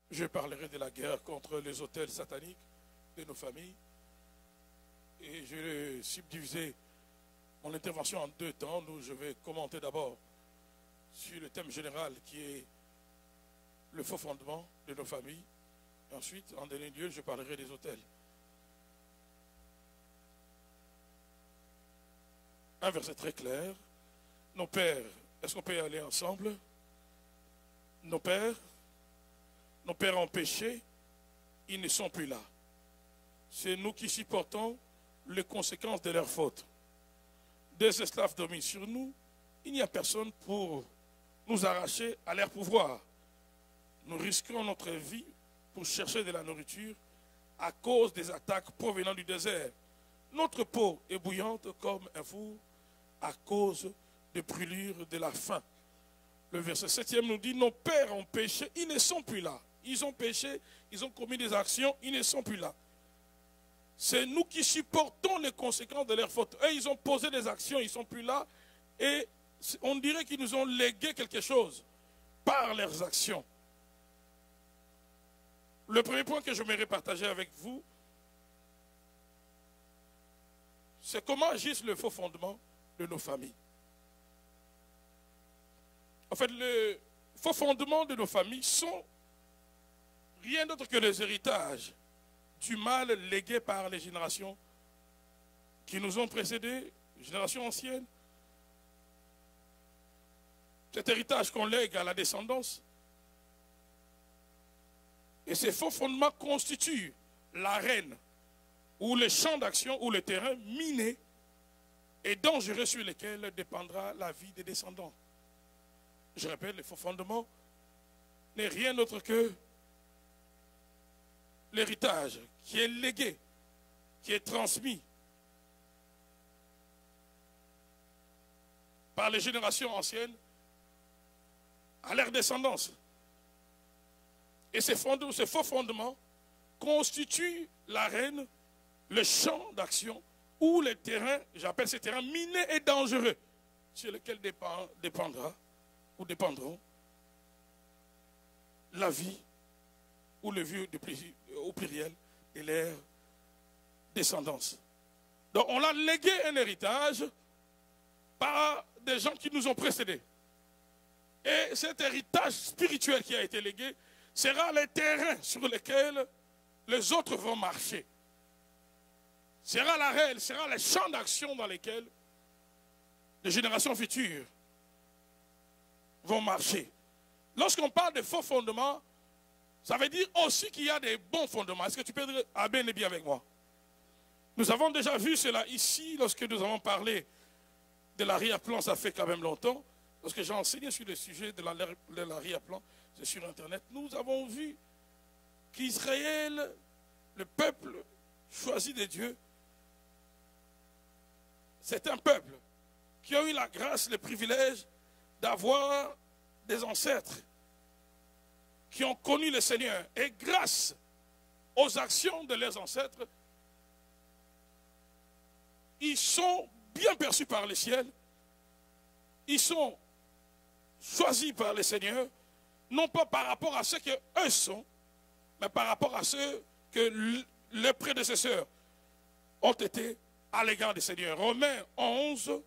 Je parlerai de la guerre contre les autels sataniques de nos familles. Et je vais subdiviser mon intervention en deux temps. Où je vais commenter d'abord sur le thème général qui est le faux fondement de nos familles. Et ensuite, en dernier lieu, je parlerai des autels. Un verset très clair. Nos pères, est-ce qu'on peut y aller ensemble? Nos pères ont péché, ils ne sont plus là. C'est nous qui supportons les conséquences de leurs fautes. Des esclaves dominent sur nous, il n'y a personne pour nous arracher à leur pouvoir. Nous risquons notre vie pour chercher de la nourriture à cause des attaques provenant du désert. Notre peau est bouillante comme un four à cause des brûlures de la faim. Le verset 7e nous dit, nos pères ont péché, ils ne sont plus là. Ils ont péché, ils ont commis des actions, ils ne sont plus là. C'est nous qui supportons les conséquences de leurs fautes. Eux, ils ont posé des actions, ils ne sont plus là. Et on dirait qu'ils nous ont légué quelque chose par leurs actions. Le premier point que j'aimerais partager avec vous, c'est comment agissent le faux fondement de nos familles. En fait, le faux fondement de nos familles sont rien d'autre que les héritages du mal légué par les générations qui nous ont précédés, les générations anciennes. Cet héritage qu'on lègue à la descendance. Et ces faux fondements constituent l'arène ou le champ d'action ou le terrain miné et dangereux sur lesquels dépendra la vie des descendants. Je répète, le faux fondement n'est rien d'autre que l'héritage qui est légué, qui est transmis par les générations anciennes à leur descendance. Et ces faux fondements constituent l'arène, le champ d'action ou les terrains, j'appelle ces terrains minés et dangereux, sur lesquels dépendront la vie ou le vieux au pluriel et leur descendance. Donc on a légué un héritage par des gens qui nous ont précédés. Et cet héritage spirituel qui a été légué sera les terrains sur lesquels les autres vont marcher. Sera l'arène, sera les champs d'action dans lesquels les générations futures vont marcher. Lorsqu'on parle de faux fondements, ça veut dire aussi qu'il y a des bons fondements. Est-ce que tu peux dire Amen et bien avec moi? Nous avons déjà vu cela ici lorsque nous avons parlé de l'arrière-plan, ça fait quand même longtemps. Lorsque j'ai enseigné sur le sujet de l'arrière-plan, c'est sur Internet, nous avons vu qu'Israël, le peuple choisi de Dieu, c'est un peuple qui a eu la grâce, le privilège d'avoir des ancêtres qui ont connu le Seigneur. Et grâce aux actions de leurs ancêtres, ils sont bien perçus par le ciel. Ils sont choisis par le Seigneur, non pas par rapport à ce qu'eux sont, mais par rapport à ce que leurs prédécesseurs ont été à l'égard du Seigneur. Romains 11,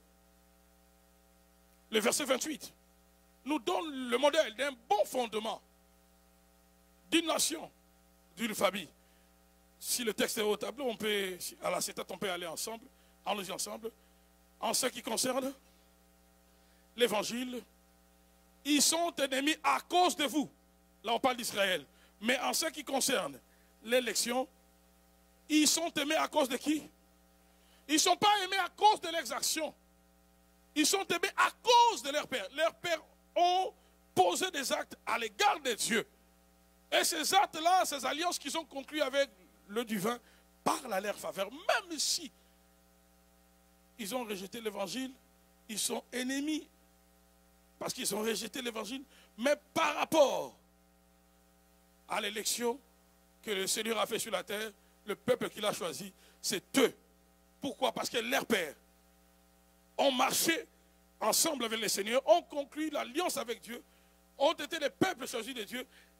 le verset 28, nous donne le modèle d'un bon fondement d'une nation, d'une famille. Si le texte est au tableau, on peut, à la CETAT, on peut aller ensemble, allons-y ensemble. En ce qui concerne l'évangile, ils sont ennemis à cause de vous. Là, on parle d'Israël. Mais en ce qui concerne l'élection, ils sont aimés à cause de qui? Ils ne sont pas aimés à cause de leurs actions. Ils sont aimés à cause de leur père. Leurs pères ont posé des actes à l'égard de Dieu. Et ces actes-là, ces alliances qu'ils ont conclues avec le divin, parlent à leur faveur. Même si ils ont rejeté l'évangile, ils sont ennemis parce qu'ils ont rejeté l'évangile. Mais par rapport à l'élection que le Seigneur a fait sur la terre, le peuple qu'il a choisi, c'est eux. Pourquoi? Parce que leurs pères ont marché ensemble avec le Seigneur, ont conclu l'alliance avec Dieu, ont été les peuples choisis de Dieu,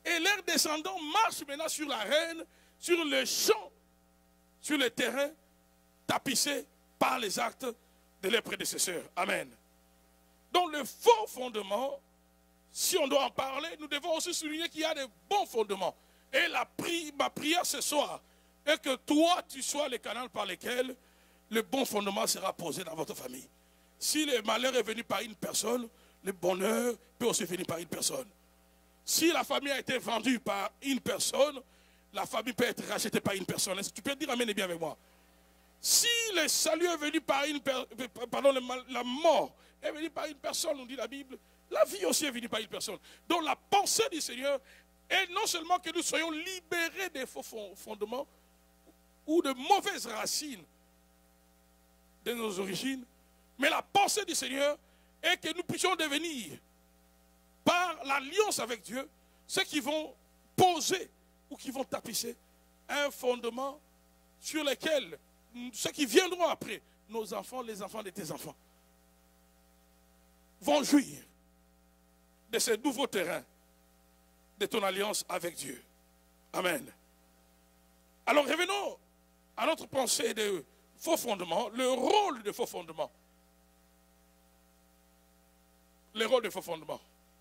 Et leurs descendants marchent maintenant sur l'arène, sur le champ, sur le terrain, tapissé par les actes de leurs prédécesseurs. Amen. Donc le faux fondement, si on doit en parler, nous devons aussi souligner qu'il y a de bons fondements. Et ma prière ce soir est que toi, tu sois le canal par lequel le bon fondement sera posé dans votre famille. Si le malheur est venu par une personne, le bonheur peut aussi venir par une personne. Si la famille a été vendue par une personne, la famille peut être rachetée par une personne. Tu peux dire amen et bien avec moi. Si le salut est venu par une personne, pardon, la mort est venue par une personne, nous dit la Bible, la vie aussi est venue par une personne. Donc la pensée du Seigneur est non seulement que nous soyons libérés des faux fondements ou de mauvaises racines de nos origines, mais la pensée du Seigneur est que nous puissions devenir, par l'alliance avec Dieu, ceux qui vont poser ou qui vont tapisser un fondement sur lequel ceux qui viendront après, nos enfants, les enfants de tes enfants, vont jouir de ce nouveau terrain de ton alliance avec Dieu. Amen. Alors revenons à notre pensée de faux fondements, le rôle de faux fondements. Le rôle de faux fondements.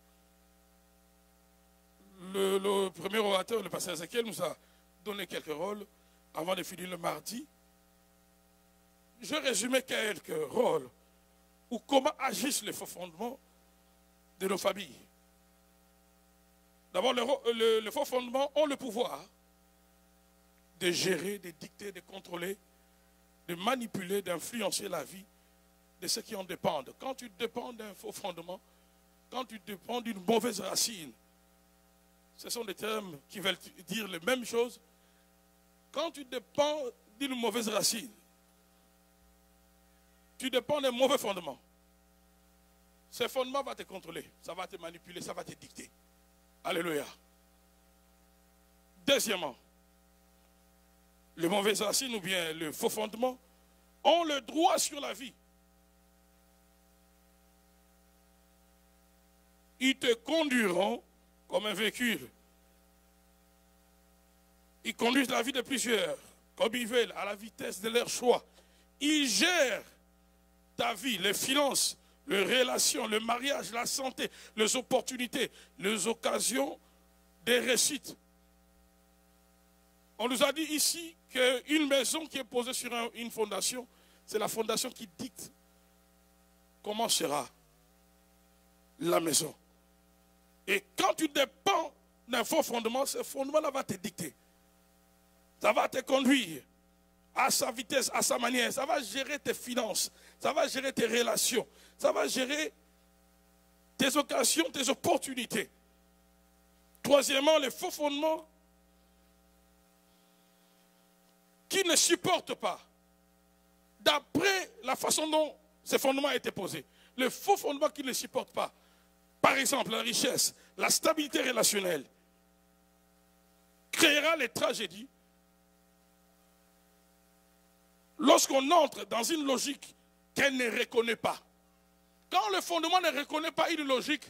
Le premier orateur, le pasteur Ézéchiel, nous a donné quelques rôles avant de finir le mardi. Je résumais quelques rôles ou comment agissent les faux fondements de nos familles. D'abord, les faux fondements ont le pouvoir de gérer, de dicter, de contrôler, de manipuler, d'influencer la vie de ceux qui en dépendent. Quand tu dépends d'un faux fondement, quand tu dépends d'une mauvaise racine, ce sont des termes qui veulent dire les mêmes choses. Quand tu dépends d'une mauvaise racine, tu dépends d'un mauvais fondement. Ce fondement va te contrôler, ça va te manipuler, ça va te dicter. Alléluia. Deuxièmement, les mauvaises racines ou bien le faux fondement ont le droit sur la vie. Ils te conduiront comme un véhicule. Ils conduisent la vie de plusieurs, comme ils veulent, à la vitesse de leur choix. Ils gèrent ta vie, les finances, les relations, le mariage, la santé, les opportunités, les occasions des réussites. On nous a dit ici qu'une maison qui est posée sur une fondation, c'est la fondation qui dicte comment sera la maison. Et quand tu dépends d'un faux fondement, ce fondement-là va te dicter. Ça va te conduire à sa vitesse, à sa manière. Ça va gérer tes finances, ça va gérer tes relations, ça va gérer tes occasions, tes opportunités. Troisièmement, les faux fondements qui ne supportent pas, d'après la façon dont ces fondements ont été posés, les faux fondements qui ne supportent pas, par exemple la richesse, la stabilité relationnelle, créera les tragédies. Lorsqu'on entre dans une logique qu'elle ne reconnaît pas, quand le fondement ne reconnaît pas une logique,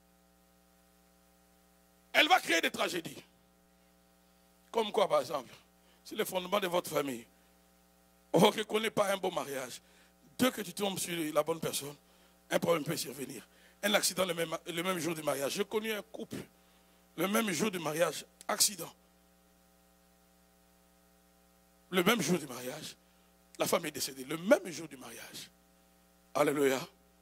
elle va créer des tragédies. Comme quoi, par exemple, si le fondement de votre famille, on ne reconnaît pas un bon mariage, dès que tu tombes sur la bonne personne, un problème peut survenir. Un accident le même jour du mariage. J'ai connu un couple, le même jour du mariage, accident. Le même jour du mariage, la femme est décédée. Le même jour du mariage. Alléluia.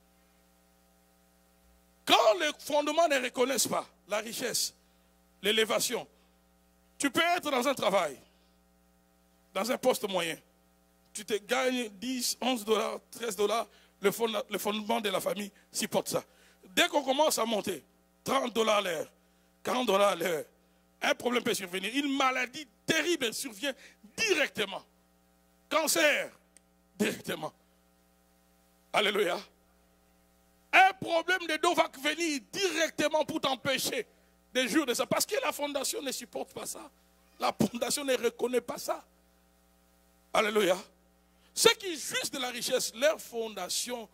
Quand les fondements ne reconnaissent pas la richesse, l'élévation, tu peux être dans un travail, dans un poste moyen. Tu te gagnes 10, 11 dollars, 13 dollars, le fondement de la famille supporte ça. Dès qu'on commence à monter, 30 dollars l'heure, 40 dollars l'heure, un problème peut survenir. Une maladie terrible survient directement. Cancer, directement. Alléluia. Un problème de dos va venir directement pour t'empêcher de jouir de ça. Parce que la fondation ne supporte pas ça. La fondation ne reconnaît pas ça. Alléluia. Ceux qui jouissent de la richesse, leur fondation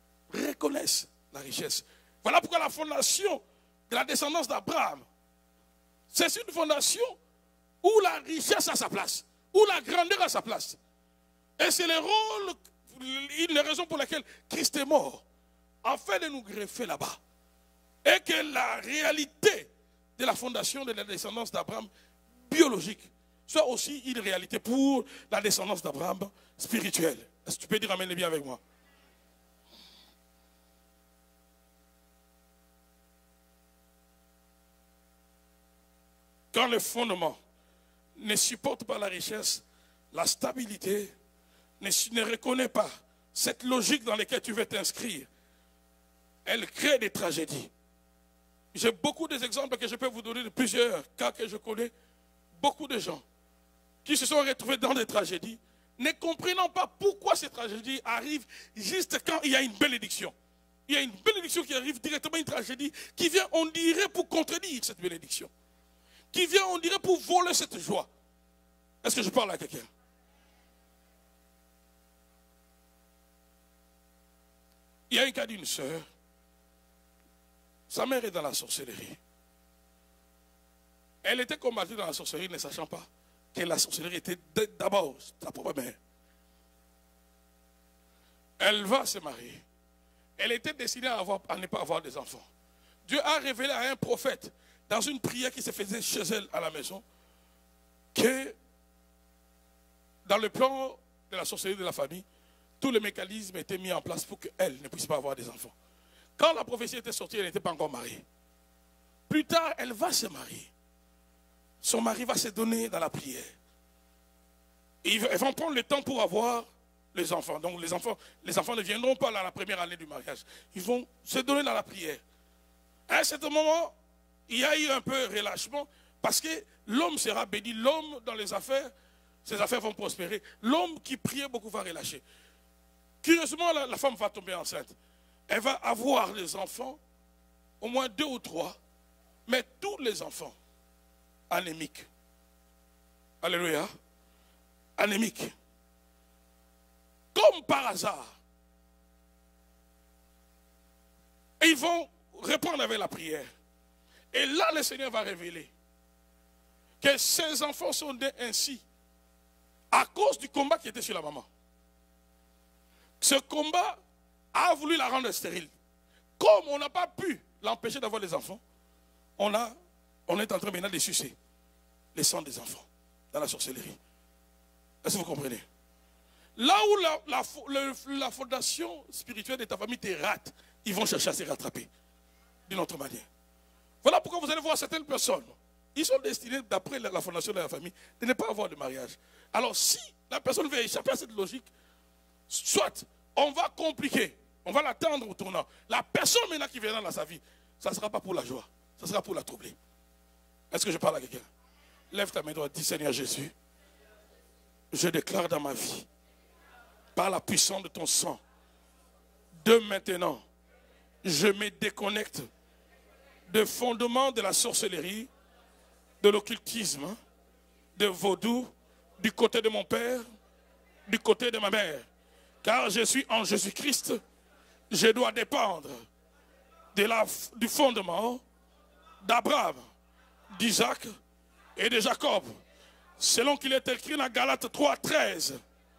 reconnaissent la richesse. Voilà pourquoi la fondation de la descendance d'Abraham C'est une fondation où la richesse a sa place, où la grandeur a sa place. Et c'est le rôle, une des raisons pour laquelle Christ est mort, afin de nous greffer là-bas. Et que la réalité de la fondation de la descendance d'Abraham biologique soit aussi une réalité pour la descendance d'Abraham spirituelle. Est-ce que tu peux dire amen bien avec moi? Quand le fondement ne supporte pas la richesse, la stabilité, ne reconnaît pas cette logique dans laquelle tu veux t'inscrire, elle crée des tragédies. J'ai beaucoup d'exemples que je peux vous donner de plusieurs cas que je connais. Beaucoup de gens qui se sont retrouvés dans des tragédies, ne comprenant pas pourquoi ces tragédies arrivent juste quand il y a une bénédiction. Il y a une bénédiction qui arrive directement, une tragédie qui vient, on dirait, pour contredire cette bénédiction. Qui vient, on dirait, pour voler cette joie. Est-ce que je parle à quelqu'un? Il y a un cas d'une sœur. Sa mère est dans la sorcellerie. Elle était combattue dans la sorcellerie, ne sachant pas que la sorcellerie était d'abord sa propre mère. Elle va se marier. Elle était destinée à ne pas avoir des enfants. Dieu a révélé à un prophète, dans une prière qui se faisait chez elle à la maison, que dans le plan de la sorcellerie de la famille, tous les mécanismes étaient mis en place pour qu'elle ne puisse pas avoir des enfants. Quand la prophétie était sortie, elle n'était pas encore mariée. Plus tard, elle va se marier. Son mari va se donner dans la prière. Et ils vont prendre le temps pour avoir les enfants. Donc les enfants ne viendront pas dans la première année du mariage. Ils vont se donner dans la prière. À un certain moment, il y a eu un peu de relâchement parce que l'homme sera béni. L'homme dans les affaires, ses affaires vont prospérer. L'homme qui priait beaucoup va relâcher. Curieusement, la femme va tomber enceinte. Elle va avoir des enfants, au moins 2 ou 3, mais tous les enfants anémiques. Alléluia. Anémiques. Comme par hasard. Et ils vont reprendre avec la prière. Et là, le Seigneur va révéler que ces enfants sont nés ainsi à cause du combat qui était sur la maman. Ce combat a voulu la rendre stérile. Comme on n'a pas pu l'empêcher d'avoir des enfants, on est en train maintenant de sucer les sangs des enfants dans la sorcellerie. Est-ce que vous comprenez? Là où la fondation spirituelle de ta famille te rate, ils vont chercher à se rattraper d'une autre manière. Voilà pourquoi vous allez voir certaines personnes, ils sont destinés, d'après la fondation de la famille, de ne pas avoir de mariage. Alors si la personne veut échapper à cette logique, soit on va compliquer, on va l'attendre au tournant. La personne maintenant qui viendra dans sa vie, ça ne sera pas pour la joie, ça sera pour la troubler. Est-ce que je parle à quelqu'un? Lève ta main droite, dis Seigneur Jésus, je déclare dans ma vie, par la puissance de ton sang, de maintenant, je me déconnecte des fondements de la sorcellerie, de l'occultisme, de vaudou, du côté de mon père, du côté de ma mère. Car je suis en Jésus-Christ, je dois dépendre du fondement d'Abraham, d'Isaac et de Jacob. Selon qu'il est écrit dans Galates 3:13,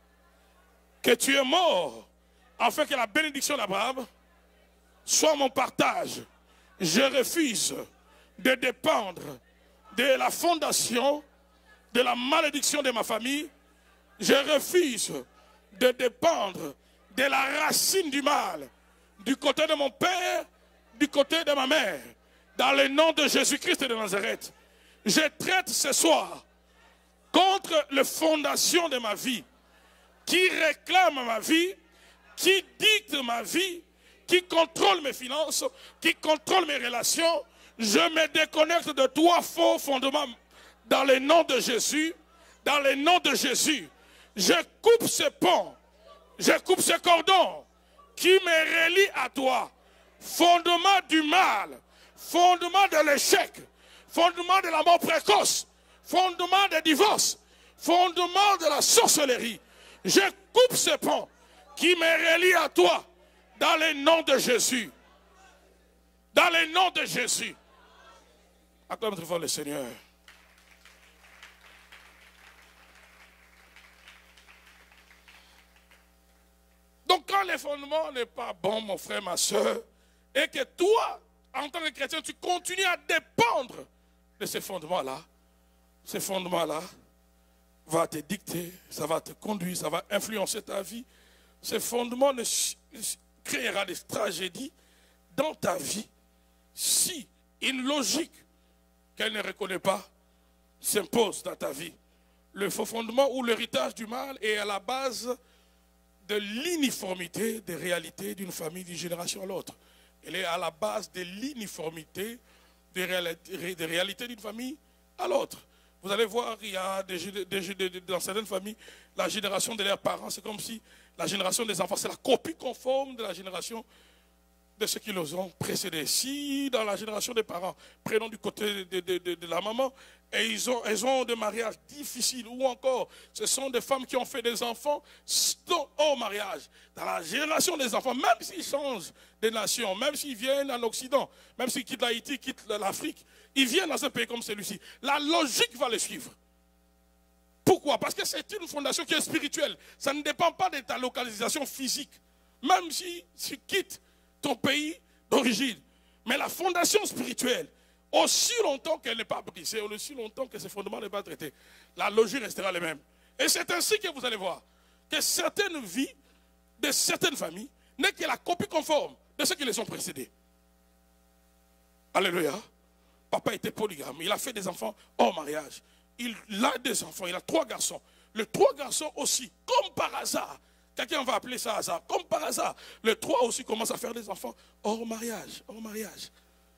que tu es mort afin que la bénédiction d'Abraham soit mon partage. Je refuse de dépendre de la fondation, de la malédiction de ma famille. Je refuse de dépendre de la racine du mal, du côté de mon père, du côté de ma mère. Dans le nom de Jésus-Christ de Nazareth, je traite ce soir contre les fondations de ma vie, qui réclament ma vie, qui dictent ma vie, qui contrôle mes finances, qui contrôle mes relations. Je me déconnecte de toi, faux fondements, dans le nom de Jésus. Dans le nom de Jésus, je coupe ce pont, je coupe ce cordon qui me relie à toi. Fondement du mal, fondement de l'échec, fondement de la mort précoce, fondement des divorces, fondement de la sorcellerie. Je coupe ce pont qui me relie à toi. Dans le nom de Jésus. Dans le nom de Jésus. Acclame très fort le Seigneur. Donc quand le fondement n'est pas bon, mon frère, ma soeur, et que toi, en tant que chrétien, tu continues à dépendre de ces fondements-là va te dicter, ça va te conduire, ça va influencer ta vie. Ces fondements créera des tragédies dans ta vie si une logique qu'elle ne reconnaît pas s'impose dans ta vie. Le faux fondement ou l'héritage du mal est à la base de l'uniformité des réalités d'une famille d'une génération à l'autre. Elle est à la base de l'uniformité des réalités d'une famille à l'autre. Vous allez voir, il y a dans certaines familles, la génération de leurs parents, c'est comme si la génération des enfants, c'est la copie conforme de la génération de ceux qui les ont précédés. Si dans la génération des parents, prenons du côté de la maman, et ils ont des mariages difficiles, ou encore ce sont des femmes qui ont fait des enfants hors mariage. Dans la génération des enfants, même s'ils changent de nation, même s'ils viennent en Occident, même s'ils quittent l'Haïti, quittent l'Afrique, ils viennent dans un pays comme celui-ci. La logique va les suivre. Pourquoi? Parce que c'est une fondation qui est spirituelle. Ça ne dépend pas de ta localisation physique. Même si tu quittes ton pays d'origine. Mais la fondation spirituelle, aussi longtemps qu'elle n'est pas brisée, aussi longtemps que ses fondements n'est pas traité, la logique restera la même. Et c'est ainsi que vous allez voir que certaines vies de certaines familles n'est que la copie conforme de ceux qui les ont précédés. Alléluia. Papa était polygame, il a fait des enfants hors mariage. Il a des enfants, il a 3 garçons. Les 3 garçons aussi, comme par hasard, quelqu'un va appeler ça hasard, comme par hasard, les 3 aussi commencent à faire des enfants hors mariage, hors mariage.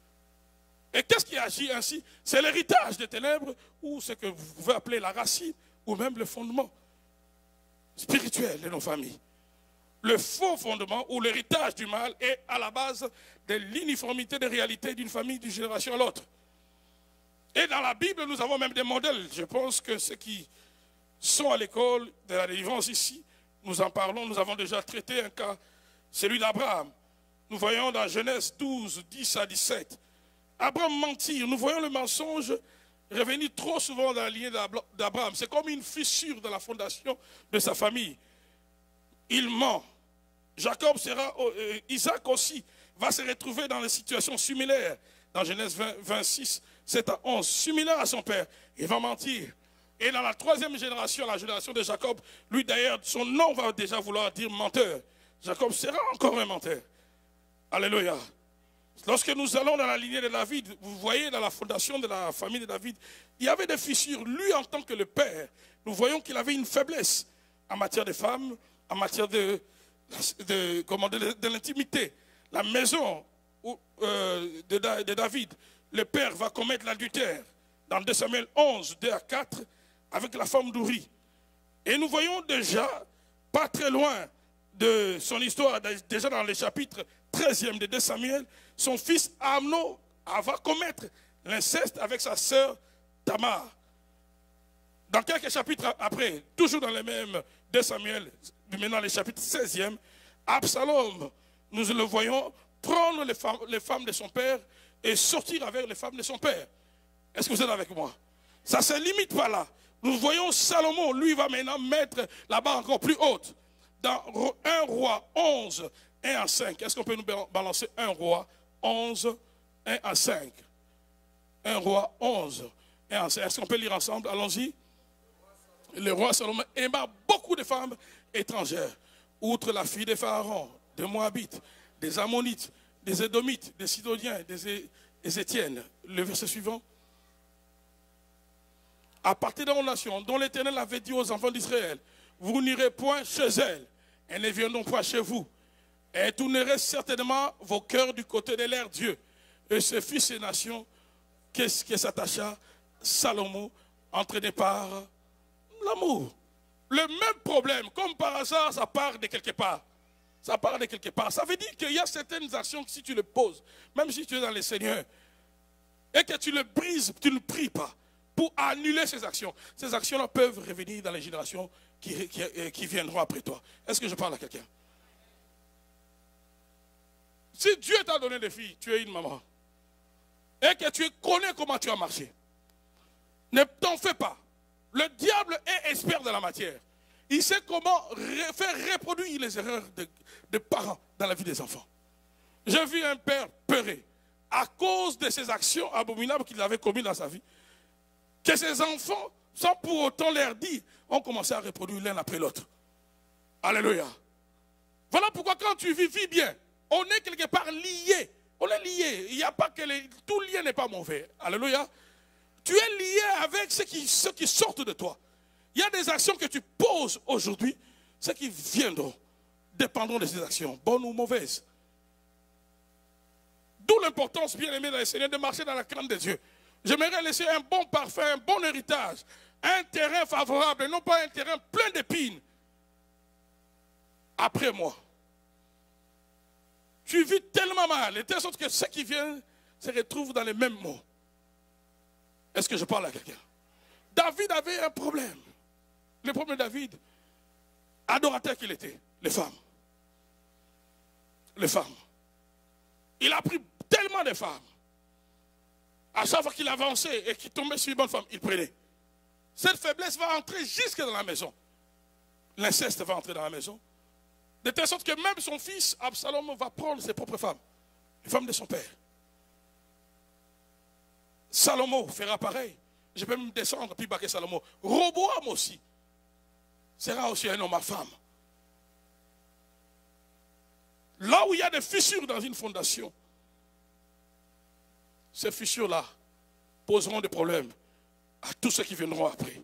Et qu'est-ce qui agit ainsi? C'est l'héritage des ténèbres, ou ce que vous pouvez appeler la racine, ou même le fondement spirituel de nos familles. Le faux fondement ou l'héritage du mal est à la base de l'uniformité des réalités d'une famille d'une génération à l'autre. Et dans la Bible, nous avons même des modèles. Je pense que ceux qui sont à l'école de la délivrance ici, nous en parlons, nous avons déjà traité un cas, celui d'Abraham. Nous voyons dans Genèse 12, 10 à 17. Abraham mentir, nous voyons le mensonge revenir trop souvent dans la lignée d'Abraham. C'est comme une fissure dans la fondation de sa famille. Il ment. Jacob Isaac aussi va se retrouver dans des situations similaires. Dans Genèse 26, 7 à 11, similaire à son père. Il va mentir. Et dans la 3e génération, la génération de Jacob, lui d'ailleurs, son nom va déjà vouloir dire menteur. Jacob sera encore un menteur. Alléluia. Lorsque nous allons dans la lignée de David, vous voyez dans la fondation de la famille de David, il y avait des fissures. Lui, en tant que le père, nous voyons qu'il avait une faiblesse en matière de femmes, en matière de l'intimité. La maison de David, le père va commettre l'adultère dans 2 Samuel 11, 2 à 4, avec la femme d'Uri. Et nous voyons déjà, pas très loin de son histoire, déjà dans le chapitre 13e de 2 Samuel, son fils Amnon va commettre l'inceste avec sa sœur Tamar. Dans quelques chapitres après, toujours dans les mêmes 2 Samuel, maintenant le chapitre 16e, Absalom, nous le voyons prendre les femmes de son père et sortir avec les femmes de son père. Est-ce que vous êtes avec moi? Ça ne se limite pas là. Nous voyons Salomon, lui va maintenant mettre la barre encore plus haute. Dans 1 roi 11, 1 à 5. Est-ce qu'on peut nous balancer 1 roi 11, 1 à 5? 1 roi 11, 1 à 5. Est-ce qu'on peut lire ensemble? Allons-y. Le roi Salomon aima beaucoup de femmes étrangères, outre la fille des Pharaons, des Moabites, des Ammonites, des Édomites, des Sidoniens, des Étiennes. Le verset suivant. À partir de nos nations, dont l'Éternel avait dit aux enfants d'Israël, vous n'irez point chez elles, et ne viendront point chez vous, et tournerez certainement vos cœurs du côté de leur Dieu. Et ce fut ces nations qui s'attacha Salomon, entraîné par l'amour. Le même problème, comme par hasard, ça part de quelque part. Ça part de quelque part. Ça veut dire qu'il y a certaines actions que si tu les poses, même si tu es dans le Seigneur, et que tu le brises, tu ne pries pas pour annuler ces actions-là peuvent revenir dans les générations qui viendront après toi. Est-ce que je parle à quelqu'un? Si Dieu t'a donné des filles, tu es une maman. et que tu connais comment tu as marché. Ne t'en fais pas. Le diable est expert de la matière. Il sait comment faire reproduire les erreurs de parents dans la vie des enfants. J'ai vu un père pleurer à cause de ses actions abominables qu'il avait commises dans sa vie, que ses enfants, sans pour autant leur dire, ont commencé à reproduire l'un après l'autre. Alléluia. Voilà pourquoi quand tu vis bien, on est quelque part lié. On est lié. Il n'y a pas que tout lien n'est pas mauvais. Alléluia. Tu es lié avec ceux qui sortent de toi. Il y a des actions que tu poses aujourd'hui, ceux qui viendront dépendront de ces actions, bonnes ou mauvaises. D'où l'importance, bien aimé dans le Seigneur, de marcher dans la crainte de Dieu. J'aimerais laisser un bon parfum, un bon héritage, un terrain favorable, et non pas un terrain plein d'épines. Après moi, tu vis tellement mal, et de telle sorte que ceux qui viennent se retrouvent dans les mêmes mots. Est-ce que je parle à quelqu'un? David avait un problème. Le problème de David, adorateur qu'il était, les femmes. Les femmes. Il a pris tellement de femmes. À chaque fois qu'il avançait et qu'il tombait sur une bonne femme, il prenait. Cette faiblesse va entrer jusque dans la maison. L'inceste va entrer dans la maison. De telle sorte que même son fils, Absalom, va prendre ses propres femmes. Les femmes de son père. Salomon fera pareil. Je peux même descendre puis baquer Salomon. Roboam aussi sera aussi un homme à femme. Là où il y a des fissures dans une fondation, ces fissures-là poseront des problèmes à tous ceux qui viendront après.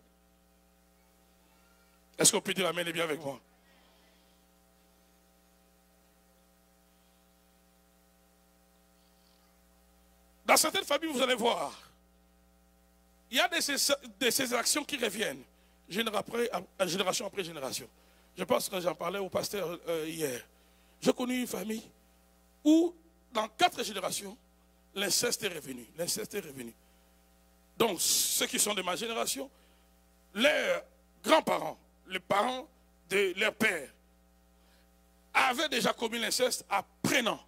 Est-ce qu'on peut dire amen et bien avec moi? Dans certaines familles, vous allez voir, il y a de ces actions qui reviennent, génération après génération. Je pense que j'en parlais au pasteur hier. J'ai connu une famille où, dans 4 générations, l'inceste est revenu. L'inceste est revenu. Donc, ceux qui sont de ma génération, leurs grands-parents, les parents de leur père, avaient déjà commis l'inceste en prenant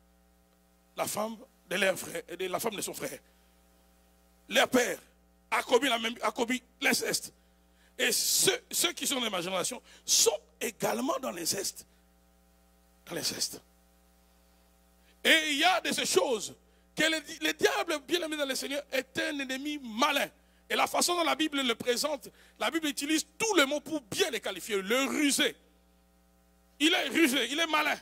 la femme de leur frère et de la femme de son frère. Leur père a commis l'inceste. Et ceux qui sont de ma génération sont également dans l'inceste. Dans l'inceste. Et il y a de ces choses que le diable, bien aimé dans le Seigneur, est un ennemi malin. Et la façon dont la Bible le présente, la Bible utilise tous les mots pour bien les qualifier. Le rusé. Il est rusé, il est malin.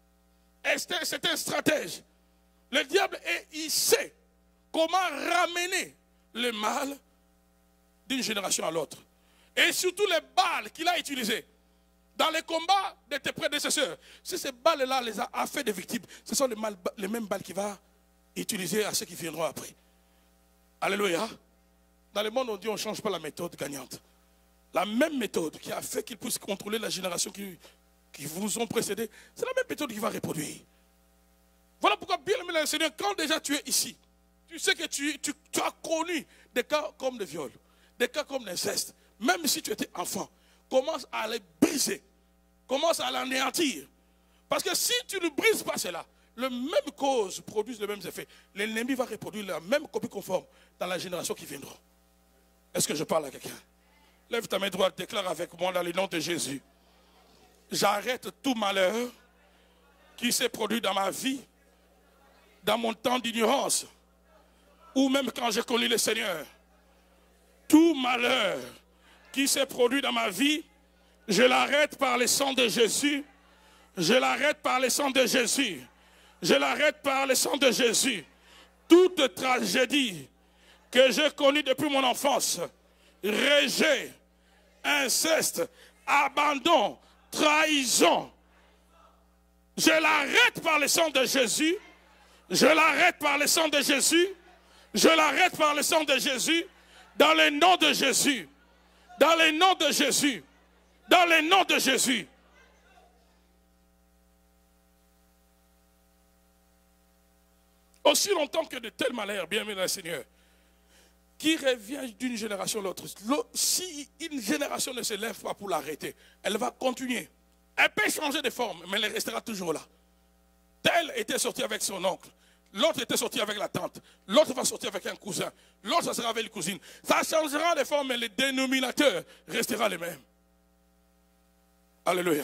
C'est un stratège. Le diable, il sait comment ramener le mal d'une génération à l'autre. Et surtout les balles qu'il a utilisées dans les combats de tes prédécesseurs. Si ces balles-là les a fait des victimes, ce sont les mêmes balles qu'il va utiliser à ceux qui viendront après. Alléluia. Dans le monde, on dit on ne change pas la méthode gagnante. La même méthode qui a fait qu'ils puissent contrôler la génération qui vous ont précédé, c'est la même méthode qui va reproduire. Voilà pourquoi, bien aimé dans le Seigneur, quand déjà tu es ici, tu sais que tu as connu des cas comme le viol, des cas comme l'inceste. Même si tu étais enfant, commence à les briser, commence à l'anéantir. Parce que si tu ne brises pas cela, les mêmes causes produisent les mêmes effets. L'ennemi va reproduire la même copie conforme dans la génération qui viendra. Est-ce que je parle à quelqu'un? Lève ta main droite, déclare avec moi dans le nom de Jésus. J'arrête tout malheur qui s'est produit dans ma vie, dans mon temps d'ignorance, ou même quand j'ai connu le Seigneur. Tout malheur qui s'est produit dans ma vie, je l'arrête par le sang de Jésus. Je l'arrête par le sang de Jésus. Je l'arrête par le sang de Jésus. Toute tragédie que j'ai connue depuis mon enfance, rejet, inceste, abandon, trahison, je l'arrête par le sang de Jésus. Je l'arrête par le sang de Jésus. Je l'arrête par le sang de Jésus. Dans le nom de Jésus. Dans le nom de Jésus. Dans le nom de Jésus. Aussi longtemps que de tels malheurs, bien aimé dans le Seigneur, qui revient d'une génération à l'autre, si une génération ne se lève pas pour l'arrêter, elle va continuer. Elle peut changer de forme, mais elle restera toujours là. Tel était sorti avec son oncle. L'autre était sorti avec la tante. L'autre va sortir avec un cousin. L'autre, ça sera avec une cousine. Ça changera les formes, mais le dénominateur restera le même. Alléluia.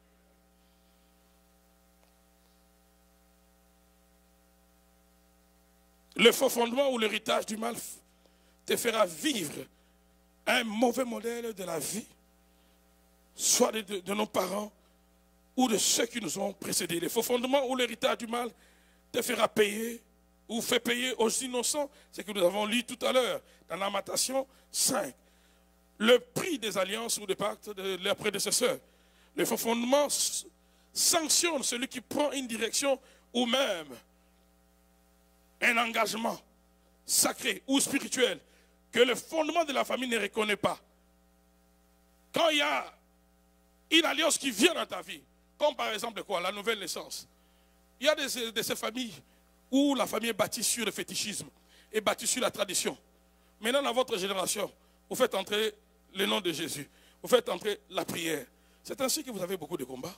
Le faux fondement ou l'héritage du mal te fera vivre un mauvais modèle de la vie, soit de nos parents ou de ceux qui nous ont précédés. Le faux fondement ou l'héritage du mal te fera payer ou fait payer aux innocents, ce que nous avons lu tout à l'heure dans Lamentation 5. Le prix des alliances ou des pactes de leurs prédécesseurs. Le faux fondement sanctionne celui qui prend une direction ou même un engagement sacré ou spirituel que le fondement de la famille ne reconnaît pas. Quand il y a une alliance qui vient dans ta vie, comme par exemple quoi, la nouvelle naissance, il y a de ces familles où la famille est bâtie sur le fétichisme, est bâtie sur la tradition. Maintenant, dans votre génération, vous faites entrer le nom de Jésus, vous faites entrer la prière. C'est ainsi que vous avez beaucoup de combats.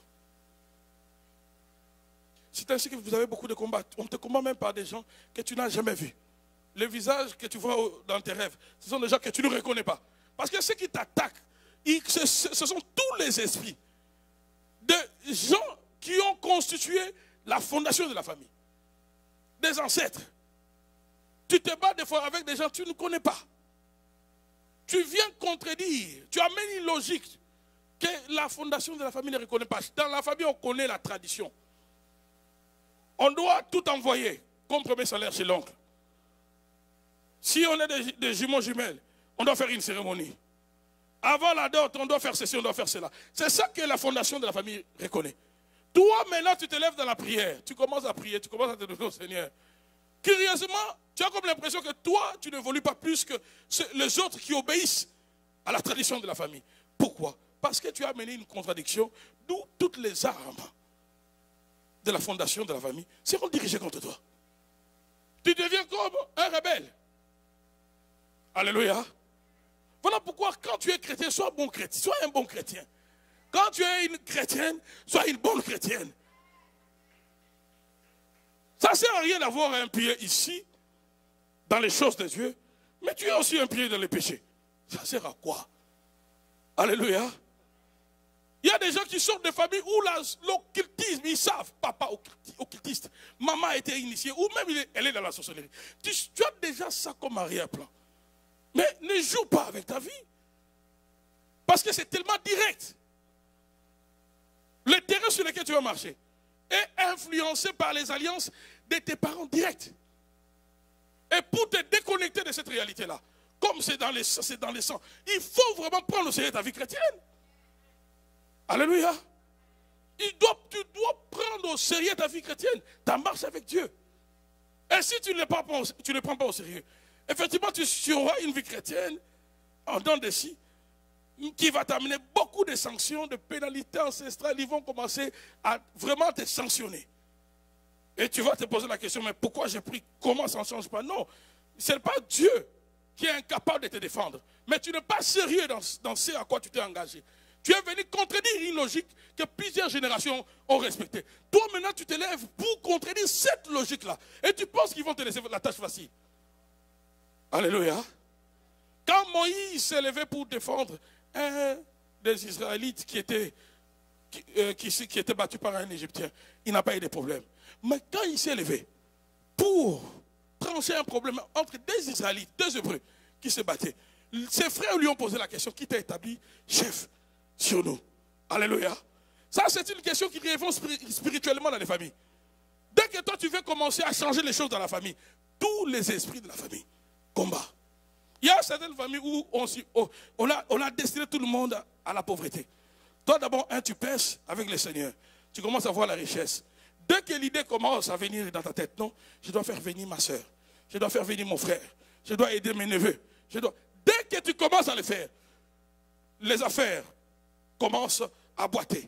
C'est ainsi que vous avez beaucoup de combats. On te combat même par des gens que tu n'as jamais vus. Les visages que tu vois dans tes rêves, ce sont des gens que tu ne reconnais pas. Parce que ceux qui t'attaquent, ce sont tous les esprits de gens qui ont constitué la fondation de la famille. Des ancêtres. Tu te bats des fois avec des gens que tu ne connais pas. Tu viens contredire, tu amènes une logique que la fondation de la famille ne reconnaît pas. Dans la famille, on connaît la tradition. On doit tout envoyer comme premier salaire chez l'oncle. Si on est des jumeaux jumelles, on doit faire une cérémonie. Avant la dot, on doit faire ceci, on doit faire cela. C'est ça que la fondation de la famille reconnaît. Toi, maintenant, tu te lèves dans la prière. Tu commences à prier, tu commences à te donner au Seigneur. Curieusement, tu as comme l'impression que toi, tu n'évolues pas plus que les autres qui obéissent à la tradition de la famille. Pourquoi? Parce que tu as mené une contradiction, d'où toutes les armes de la fondation de la famille seront dirigées contre toi. Tu deviens comme un rebelle. Alléluia. Voilà pourquoi quand tu es chrétien, sois bon chrétien, sois un bon chrétien. Quand tu es une chrétienne, sois une bonne chrétienne. Ça ne sert à rien d'avoir un pied ici, dans les choses de Dieu, mais tu as aussi un pied dans les péchés. Ça sert à quoi? Alléluia. Il y a des gens qui sortent de familles où l'occultisme, ils savent, papa occultiste, maman a été initiée, ou même elle est dans la sorcellerie. Tu as déjà ça comme arrière-plan. Mais ne joue pas avec ta vie. Parce que c'est tellement direct. Le terrain sur lequel tu vas marcher est influencé par les alliances de tes parents directs. Et pour te déconnecter de cette réalité-là, comme c'est dans les sangs, il faut vraiment prendre au sérieux ta vie chrétienne. Alléluia. Tu dois prendre au sérieux ta vie chrétienne, ta marche avec Dieu. Et si tu ne le prends pas au sérieux, effectivement, tu auras une vie chrétienne en dents de scie qui va t'amener beaucoup de sanctions, de pénalités ancestrales. Ils vont commencer à vraiment te sanctionner. Et tu vas te poser la question, mais pourquoi j'ai pris? Comment ça ne change pas? Non, ce n'est pas Dieu qui est incapable de te défendre. Mais tu n'es pas sérieux dans ce à quoi tu t'es engagé. Tu es venu contredire une logique que plusieurs générations ont respectée. Toi, maintenant, tu te lèves pour contredire cette logique-là. Et tu penses qu'ils vont te laisser la tâche facile. Alléluia. Quand Moïse s'est levé pour défendre un des Israélites qui était battu par un Égyptien, il n'a pas eu de problème. Mais quand il s'est levé pour trancher un problème entre deux Israélites, deux Hébreux qui se battaient, ses frères lui ont posé la question: qui t'a établi chef sur nous? Alléluia. Ça, c'est une question qui répond spirituellement dans les familles. Dès que toi, tu veux commencer à changer les choses dans la famille, tous les esprits de la famille combattent. Il y a certaines familles où on a destiné tout le monde à la pauvreté. Toi, d'abord, tu pèses avec le Seigneur. Tu commences à voir la richesse. Dès que l'idée commence à venir dans ta tête, non, je dois faire venir ma soeur. Je dois faire venir mon frère. Je dois aider mes neveux. Dès que tu commences à le faire, les affaires commencent à boiter.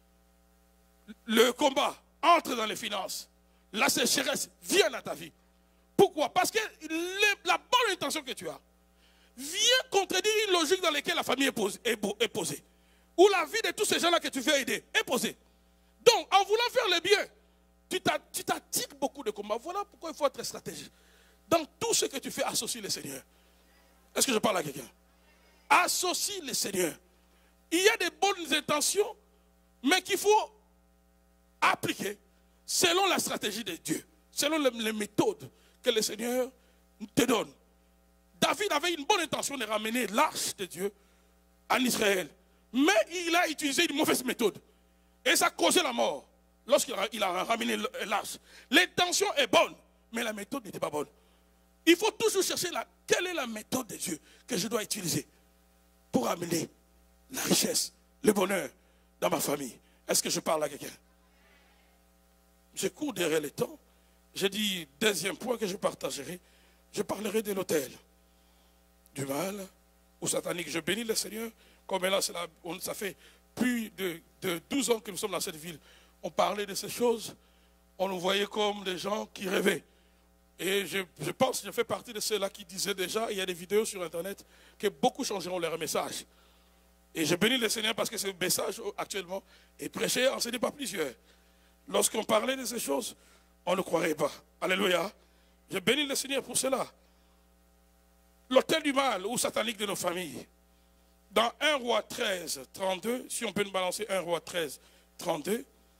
Le combat entre dans les finances. La sécheresse vient dans ta vie. Pourquoi? Parce que la bonne intention que tu as vient contredire une logique dans laquelle la famille est posée. Ou la vie de tous ces gens-là que tu veux aider est posée. Donc, en voulant faire le bien, tu t'attires beaucoup de combats. Voilà pourquoi il faut être stratégique. Dans tout ce que tu fais, associe le Seigneur. Est-ce que je parle à quelqu'un? Associe le Seigneur. Il y a des bonnes intentions, mais qu'il faut appliquer selon la stratégie de Dieu, selon les méthodes que le Seigneur te donne. David avait une bonne intention de ramener l'arche de Dieu en Israël, mais il a utilisé une mauvaise méthode. Et ça a causé la mort lorsqu'il a ramené l'arche. L'intention est bonne, mais la méthode n'était pas bonne. Il faut toujours chercher quelle est la méthode de Dieu que je dois utiliser pour amener la richesse, le bonheur dans ma famille. Est-ce que je parle à quelqu'un? Je cours derrière le temps. J'ai dit, deuxième point que je partagerai, je parlerai de l'autel, du mal ou satanique. Je bénis le Seigneur, comme là, ça fait plus de 12 ans que nous sommes dans cette ville. On parlait de ces choses, on nous voyait comme des gens qui rêvaient. Et je pense que je fais partie de ceux-là qui disaient déjà, il y a des vidéos sur Internet, que beaucoup changeront leur message. Et je bénis le Seigneur parce que ce message actuellement est prêché, enseigné par plusieurs. Lorsqu'on parlait de ces choses, on ne croirait pas. Alléluia. Je bénis le Seigneur pour cela. L'autel du mal ou satanique de nos familles. Dans 1 Roi 13, 32, si on peut nous balancer 1 Roi 13, 32.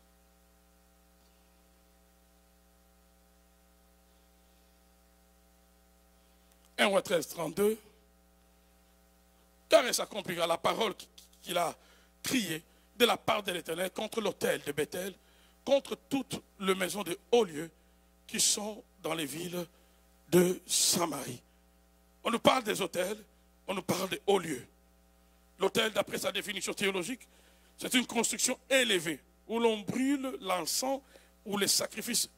« 1 Roi 13, 32, car elle s'accomplira la parole qu'il a criée de la part de l'Éternel contre l'autel de Bethel, contre toutes les maisons de hauts lieux qui sont dans les villes de Samarie. » On nous parle des autels, on nous parle des hauts lieux. L'autel, d'après sa définition théologique, c'est une construction élevée où l'on brûle l'encens ou les sacrifices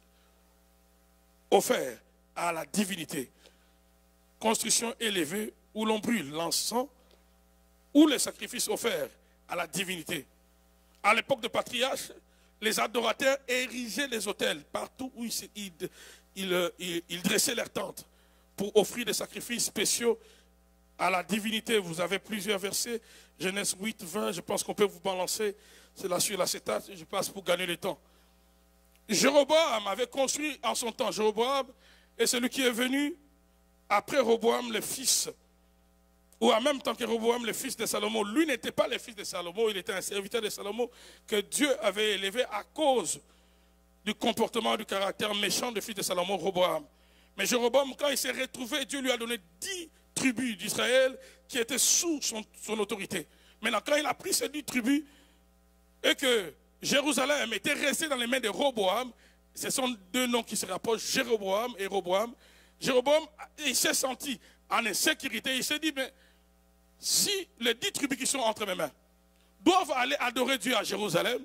offerts à la divinité. Construction élevée où l'on brûle l'encens ou les sacrifices offerts à la divinité. À l'époque de patriarches, les adorateurs érigeaient les autels partout où ils dressaient leurs tentes pour offrir des sacrifices spéciaux à la divinité. Vous avez plusieurs versets, Genèse 8, 20, je pense qu'on peut vous balancer, c'est là sur l'acétate, je passe pour gagner le temps. Jéroboam avait construit en son temps, Jéroboam est celui qui est venu après Roboam le fils, ou en même temps que Roboam le fils de Salomon. Lui n'était pas le fils de Salomon, il était un serviteur de Salomon que Dieu avait élevé à cause du comportement, du caractère méchant du fils de Salomon, Roboam. Mais Jéroboam, quand il s'est retrouvé, Dieu lui a donné 10 tribus d'Israël qui étaient sous son autorité. Maintenant, quand il a pris ces 10 tribus et que Jérusalem était resté dans les mains de Roboam, ce sont deux noms qui se rapprochent, Jéroboam et Roboam. Jéroboam, il s'est senti en insécurité, il s'est dit, mais si les 10 tribus qui sont entre mes mains doivent aller adorer Dieu à Jérusalem,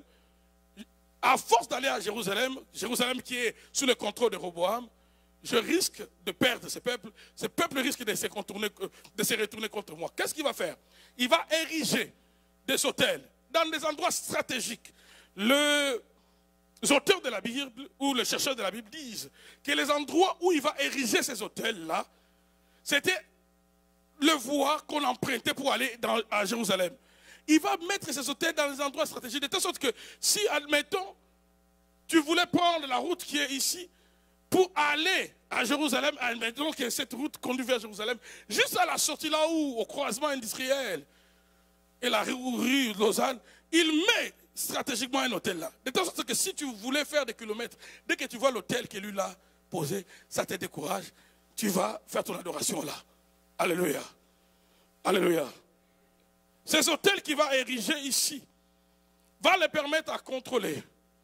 à force d'aller à Jérusalem, Jérusalem qui est sous le contrôle de Roboam, je risque de perdre ce peuple risque de se retourner contre moi. Qu'est-ce qu'il va faire? Il va ériger des autels dans des endroits stratégiques. Les auteurs de la Bible ou les chercheurs de la Bible disent que les endroits où il va ériger ces autels-là, c'était le voie qu'on empruntait pour aller à Jérusalem. Il va mettre ces autels dans les endroits stratégiques, de telle sorte que si, admettons, tu voulais prendre la route qui est ici pour aller à Jérusalem, admettons que cette route conduit vers Jérusalem, juste à la sortie là où, au croisement industriel et la rue Lausanne, il met stratégiquement un hôtel là. De telle sorte que si tu voulais faire des kilomètres, dès que tu vois l'hôtel qui est lui là posé, ça te décourage, tu vas faire ton adoration là. Alléluia. Alléluia. Ces hôtels qu'il va ériger ici va les permettre à contrôler,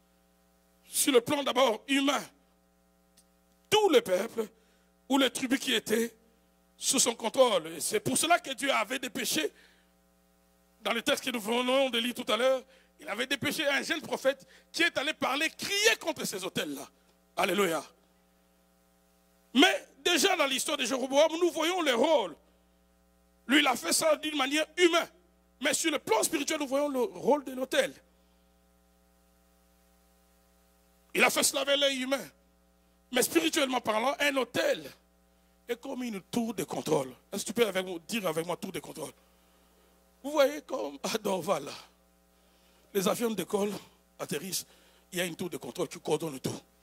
sur le plan d'abord humain, tous les peuples ou les tribus qui étaient sous son contrôle. C'est pour cela que Dieu avait dépêché, dans le texte que nous venons de lire tout à l'heure, il avait dépêché un jeune prophète qui est allé parler, crier contre ces hôtels-là. Alléluia. Mais déjà dans l'histoire de Jéroboam, nous voyons le rôle. Lui, il a fait ça d'une manière humaine. Mais sur le plan spirituel, nous voyons le rôle de l'autel. Il a fait cela avec l'œil humain. Mais spirituellement parlant, un autel est comme une tour de contrôle. Est-ce que tu peux dire avec moi tour de contrôle? Vous voyez comme à Dorval, les avions décollent, atterrissent, il y a une tour de contrôle qui coordonne tout.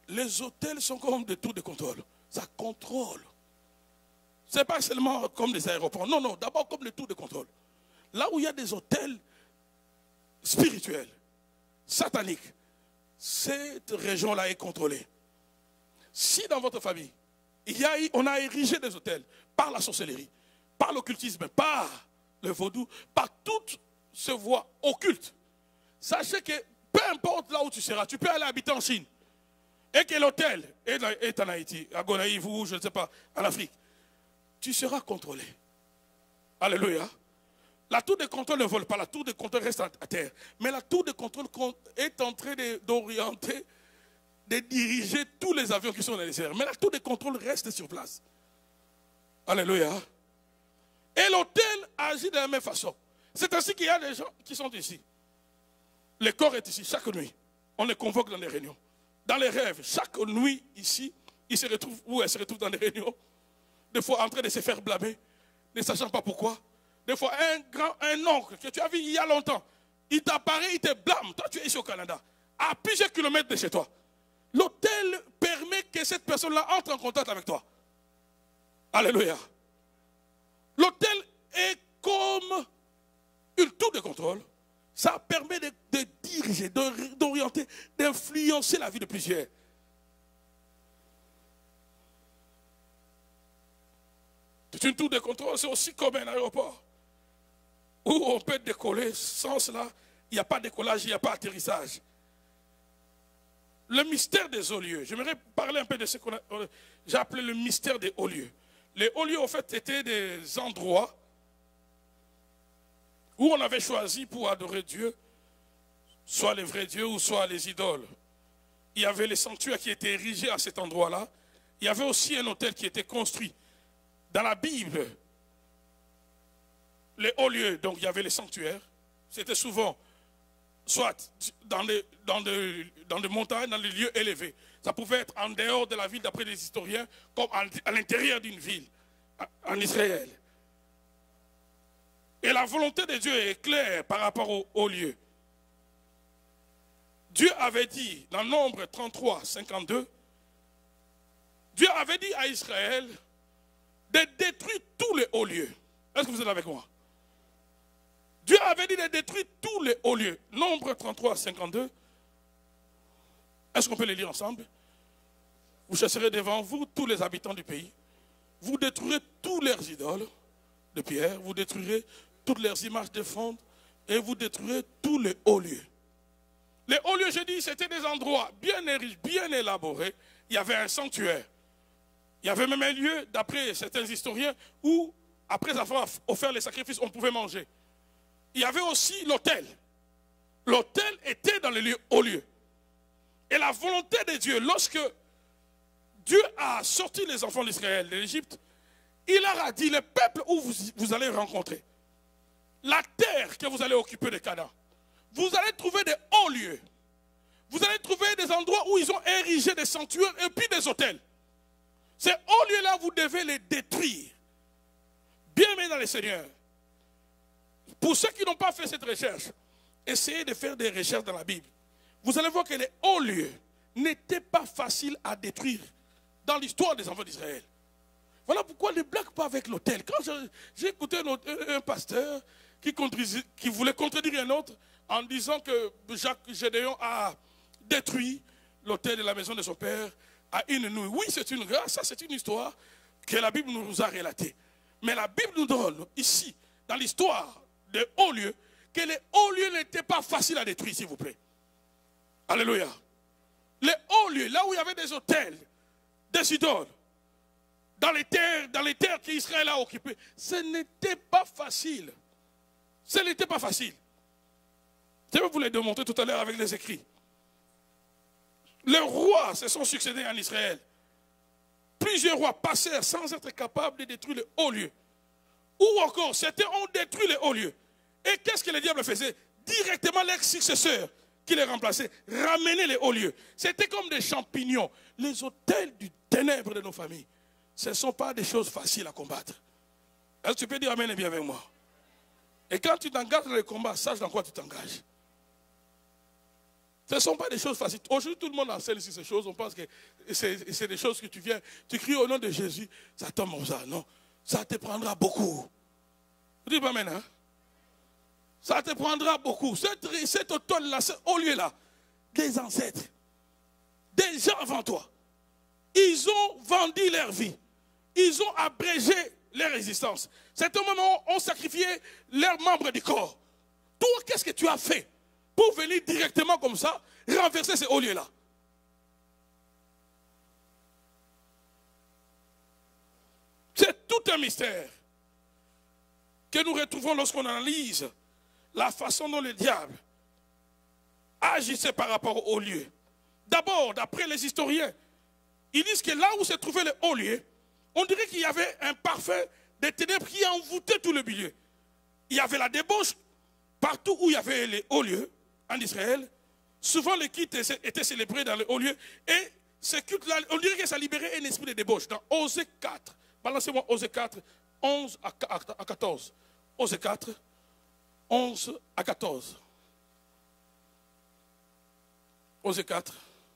les hôtels sont comme des tours de contrôle. Ça contrôle. Ce n'est pas seulement comme des aéroports. Non, non, d'abord comme les tours de contrôle. Là où il y a des hôtels spirituels, sataniques, cette région-là est contrôlée. Si dans votre famille, on a érigé des hôtels par la sorcellerie, par l'occultisme, par le vaudou, par toute ce voie occulte, sachez que peu importe là où tu seras, tu peux aller habiter en Chine, et que l'hôtel est en Haïti, à Gonaïve ou je ne sais pas, en Afrique, tu seras contrôlé. Alléluia. La tour de contrôle ne vole pas, la tour de contrôle reste à terre. Mais la tour de contrôle est en train d'orienter, de diriger tous les avions qui sont dans les airs. Mais la tour de contrôle reste sur place. Alléluia. Et l'hôtel agit de la même façon. C'est ainsi qu'il y a des gens qui sont ici. Le corps est ici chaque nuit. On les convoque dans les réunions. Dans les rêves, chaque nuit ici, ils se retrouvent où elle se retrouve dans les réunions. Des fois en train de se faire blâmer, ne sachant pas pourquoi. Des fois un oncle que tu as vu il y a longtemps, il t'apparaît, il te blâme. Toi tu es ici au Canada, à plusieurs kilomètres de chez toi. L'hôtel permet que cette personne-là entre en contact avec toi. Alléluia. L'hôtel est comme une tour de contrôle. Ça permet de diriger, d'orienter, d'influencer la vie de plusieurs. C'est une tour de contrôle, c'est aussi comme un aéroport. Où on peut décoller, sans cela, il n'y a pas de décollage, il n'y a pas d'atterrissage. Le mystère des hauts lieux. J'aimerais parler un peu de ce que j'ai appelé le mystère des hauts lieux. Les hauts lieux, en fait, étaient des endroits où on avait choisi pour adorer Dieu, soit les vrais dieux ou soit les idoles. Il y avait les sanctuaires qui étaient érigés à cet endroit-là. Il y avait aussi un autel qui était construit. Dans la Bible, les hauts lieux, donc il y avait les sanctuaires. C'était souvent soit dans les montagnes, dans les lieux élevés. Ça pouvait être en dehors de la ville, d'après les historiens, comme à l'intérieur d'une ville, en Israël. Et la volonté de Dieu est claire par rapport aux lieux. Dieu avait dit, dans Nombre 33, 52, Dieu avait dit à Israël de détruire tous les hauts lieux. Est-ce que vous êtes avec moi? Dieu avait dit de détruire tous les hauts lieux. Nombre 33, 52. Est-ce qu'on peut les lire ensemble? Vous chasserez devant vous tous les habitants du pays. Vous détruirez tous leurs idoles de pierre. Vous détruirez toutes leurs images de fonte. Et vous détruirez tous les hauts lieux. Les hauts lieux, je dis, c'était des endroits bien érigés, bien élaborés. Il y avait un sanctuaire. Il y avait même un lieu, d'après certains historiens, où, après avoir offert les sacrifices, on pouvait manger. Il y avait aussi l'autel. L'autel était dans les lieux hauts lieux. Et la volonté de Dieu, lorsque Dieu a sorti les enfants d'Israël de l'Égypte, il leur a dit, le peuple où vous allez rencontrer, la terre que vous allez occuper de Canaan, vous allez trouver des hauts lieux. Vous allez trouver des endroits où ils ont érigé des sanctuaires et puis des hôtels. Ces hauts lieux-là, vous devez les détruire. Bien aimés dans le Seigneur. Pour ceux qui n'ont pas fait cette recherche, essayez de faire des recherches dans la Bible. Vous allez voir que les hauts lieux n'étaient pas faciles à détruire dans l'histoire des enfants d'Israël. Voilà pourquoi ne blague pas avec l'autel. Quand j'ai écouté un pasteur qui voulait contredire un autre en disant que Gédéon a détruit l'autel de la maison de son père à une nuit. Oui, c'est une grâce, ça c'est une histoire que la Bible nous a relatée. Mais la Bible nous donne ici, dans l'histoire des hauts lieux, que les hauts lieux n'étaient pas faciles à détruire, s'il vous plaît. Alléluia. Les hauts lieux, là où il y avait des hôtels, des idoles, dans les terres qu'Israël a occupées, ce n'était pas facile. Ce n'était pas facile. Je vais vous les démontrer tout à l'heure avec les écrits. Les rois se sont succédés en Israël. Plusieurs rois passèrent sans être capables de détruire les hauts lieux. Ou encore, certains ont détruit les hauts lieux. Et qu'est-ce que le diable faisait? Directement l'ex-successeur qui les remplaçait, ramener les hauts lieux. C'était comme des champignons. Les autels du ténèbre de nos familles, ce ne sont pas des choses faciles à combattre. Est-ce que tu peux dire amen et bien avec moi? Et quand tu t'engages dans le combat, sache dans quoi tu t'engages. Ce ne sont pas des choses faciles. Aujourd'hui, tout le monde enseigne ici ces choses. On pense que c'est des choses que tu viens, tu cries au nom de Jésus, ça tombe comme ça. Non, ça te prendra beaucoup. Vous dites pas maintenant. Ça te prendra beaucoup. Cet automne-là, au lieu-là, des ancêtres, des gens avant toi, ils ont vendu leur vie. Ils ont abrégé leur existence. C'est au moment où on sacrifiait leurs membres du corps. Toi, qu'est-ce que tu as fait pour venir directement comme ça, renverser ces hauts lieux-là? C'est tout un mystère que nous retrouvons lorsqu'on analyse la façon dont le diable agissait par rapport aux lieux. D'abord, d'après les historiens, ils disent que là où se trouvait le haut lieu, on dirait qu'il y avait un parfum de ténèbres qui envoûtait tout le milieu. Il y avait la débauche partout où il y avait les hauts lieux en Israël. Souvent, les cultes étaient célébrés dans les hauts lieux. Et ce culte-là, on dirait que ça libérait un esprit de débauche. Dans Osée 4, balancez-moi Osée 4, 11 à 14. Osée 4, 11 à 14. Osée 4.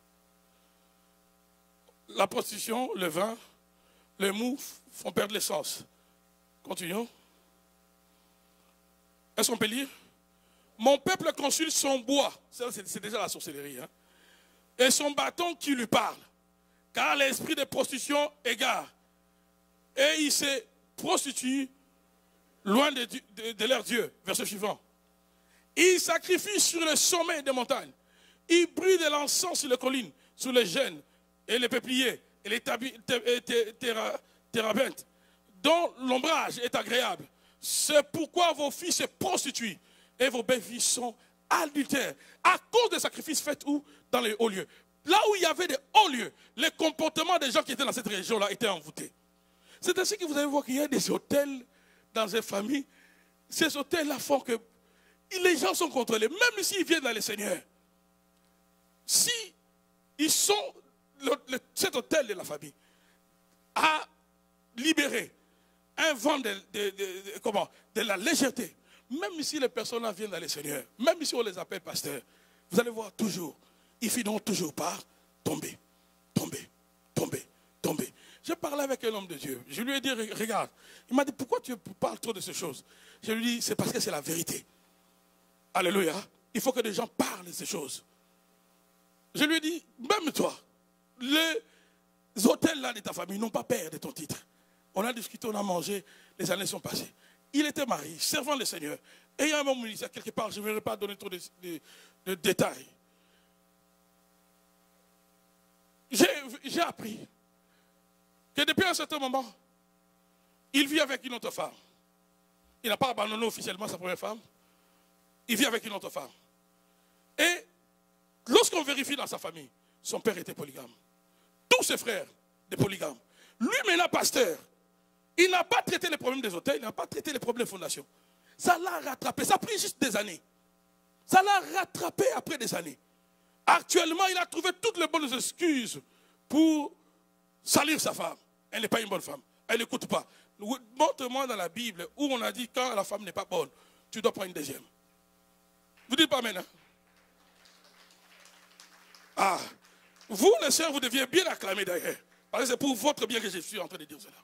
La prostitution, le vin, les mous font perdre l'essence. Continuons. Est-ce qu'on peut lire? Mon peuple consulte son bois. C'est déjà la sorcellerie. Hein? Et son bâton qui lui parle. Car l'esprit de prostitution égare. Et il se prostitue loin de leur Dieu. Verset suivant. Il sacrifie sur le sommet des montagnes. Il brûle de l'encens sur les collines, sur les chênes et les peupliers et les térabinthes, dont l'ombrage est agréable. C'est pourquoi vos filles se prostituent et vos belles-filles sont adultères. À cause des sacrifices faits où? Dans les hauts lieux. Là où il y avait des hauts lieux, les comportements des gens qui étaient dans cette région-là étaient envoûtés. C'est ainsi que vous allez voir qu'il y a des hôtels dans les familles. Ces hôtels-là font que les gens sont contrôlés, même s'ils viennent dans les seigneurs. Si ils sont, cet hôtel de la famille a libéré un vent de la légèreté, même si les personnes viennent dans les seigneurs, même si on les appelle pasteurs, vous allez voir toujours, ils finiront toujours par tomber, tomber, tomber, tomber. J'ai parlé avec un homme de Dieu, je lui ai dit, regarde, il m'a dit, pourquoi tu parles trop de ces choses? Je lui ai dit, c'est parce que c'est la vérité. Alléluia. Il faut que les gens parlent de ces choses. Je lui ai dit, même toi, les hôtels-là de ta famille n'ont pas peur de ton titre. On a discuté, on a mangé, les années sont passées. Il était marié, servant le Seigneur. Et il y a un moment où il disait, quelque part, je ne vais pas donner trop de détails. J'ai appris que depuis un certain moment, il vit avec une autre femme. Il n'a pas abandonné officiellement sa première femme. Il vit avec une autre femme. Et lorsqu'on vérifie dans sa famille, son père était polygame. Tous ses frères étaient polygames. Lui, maintenant, pasteur, il n'a pas traité les problèmes des hôtels, il n'a pas traité les problèmes des fondations. Ça l'a rattrapé. Ça a pris juste des années. Ça l'a rattrapé après des années. Actuellement, il a trouvé toutes les bonnes excuses pour salir sa femme. Elle n'est pas une bonne femme. Elle n'écoute pas. Montre-moi dans la Bible où on a dit quand la femme n'est pas bonne, tu dois prendre une deuxième. Vous dites pas maintenant. Ah, vous les sœurs, vous deviez bien acclamer d'ailleurs. Parce que c'est pour votre bien que je suis en train de dire cela.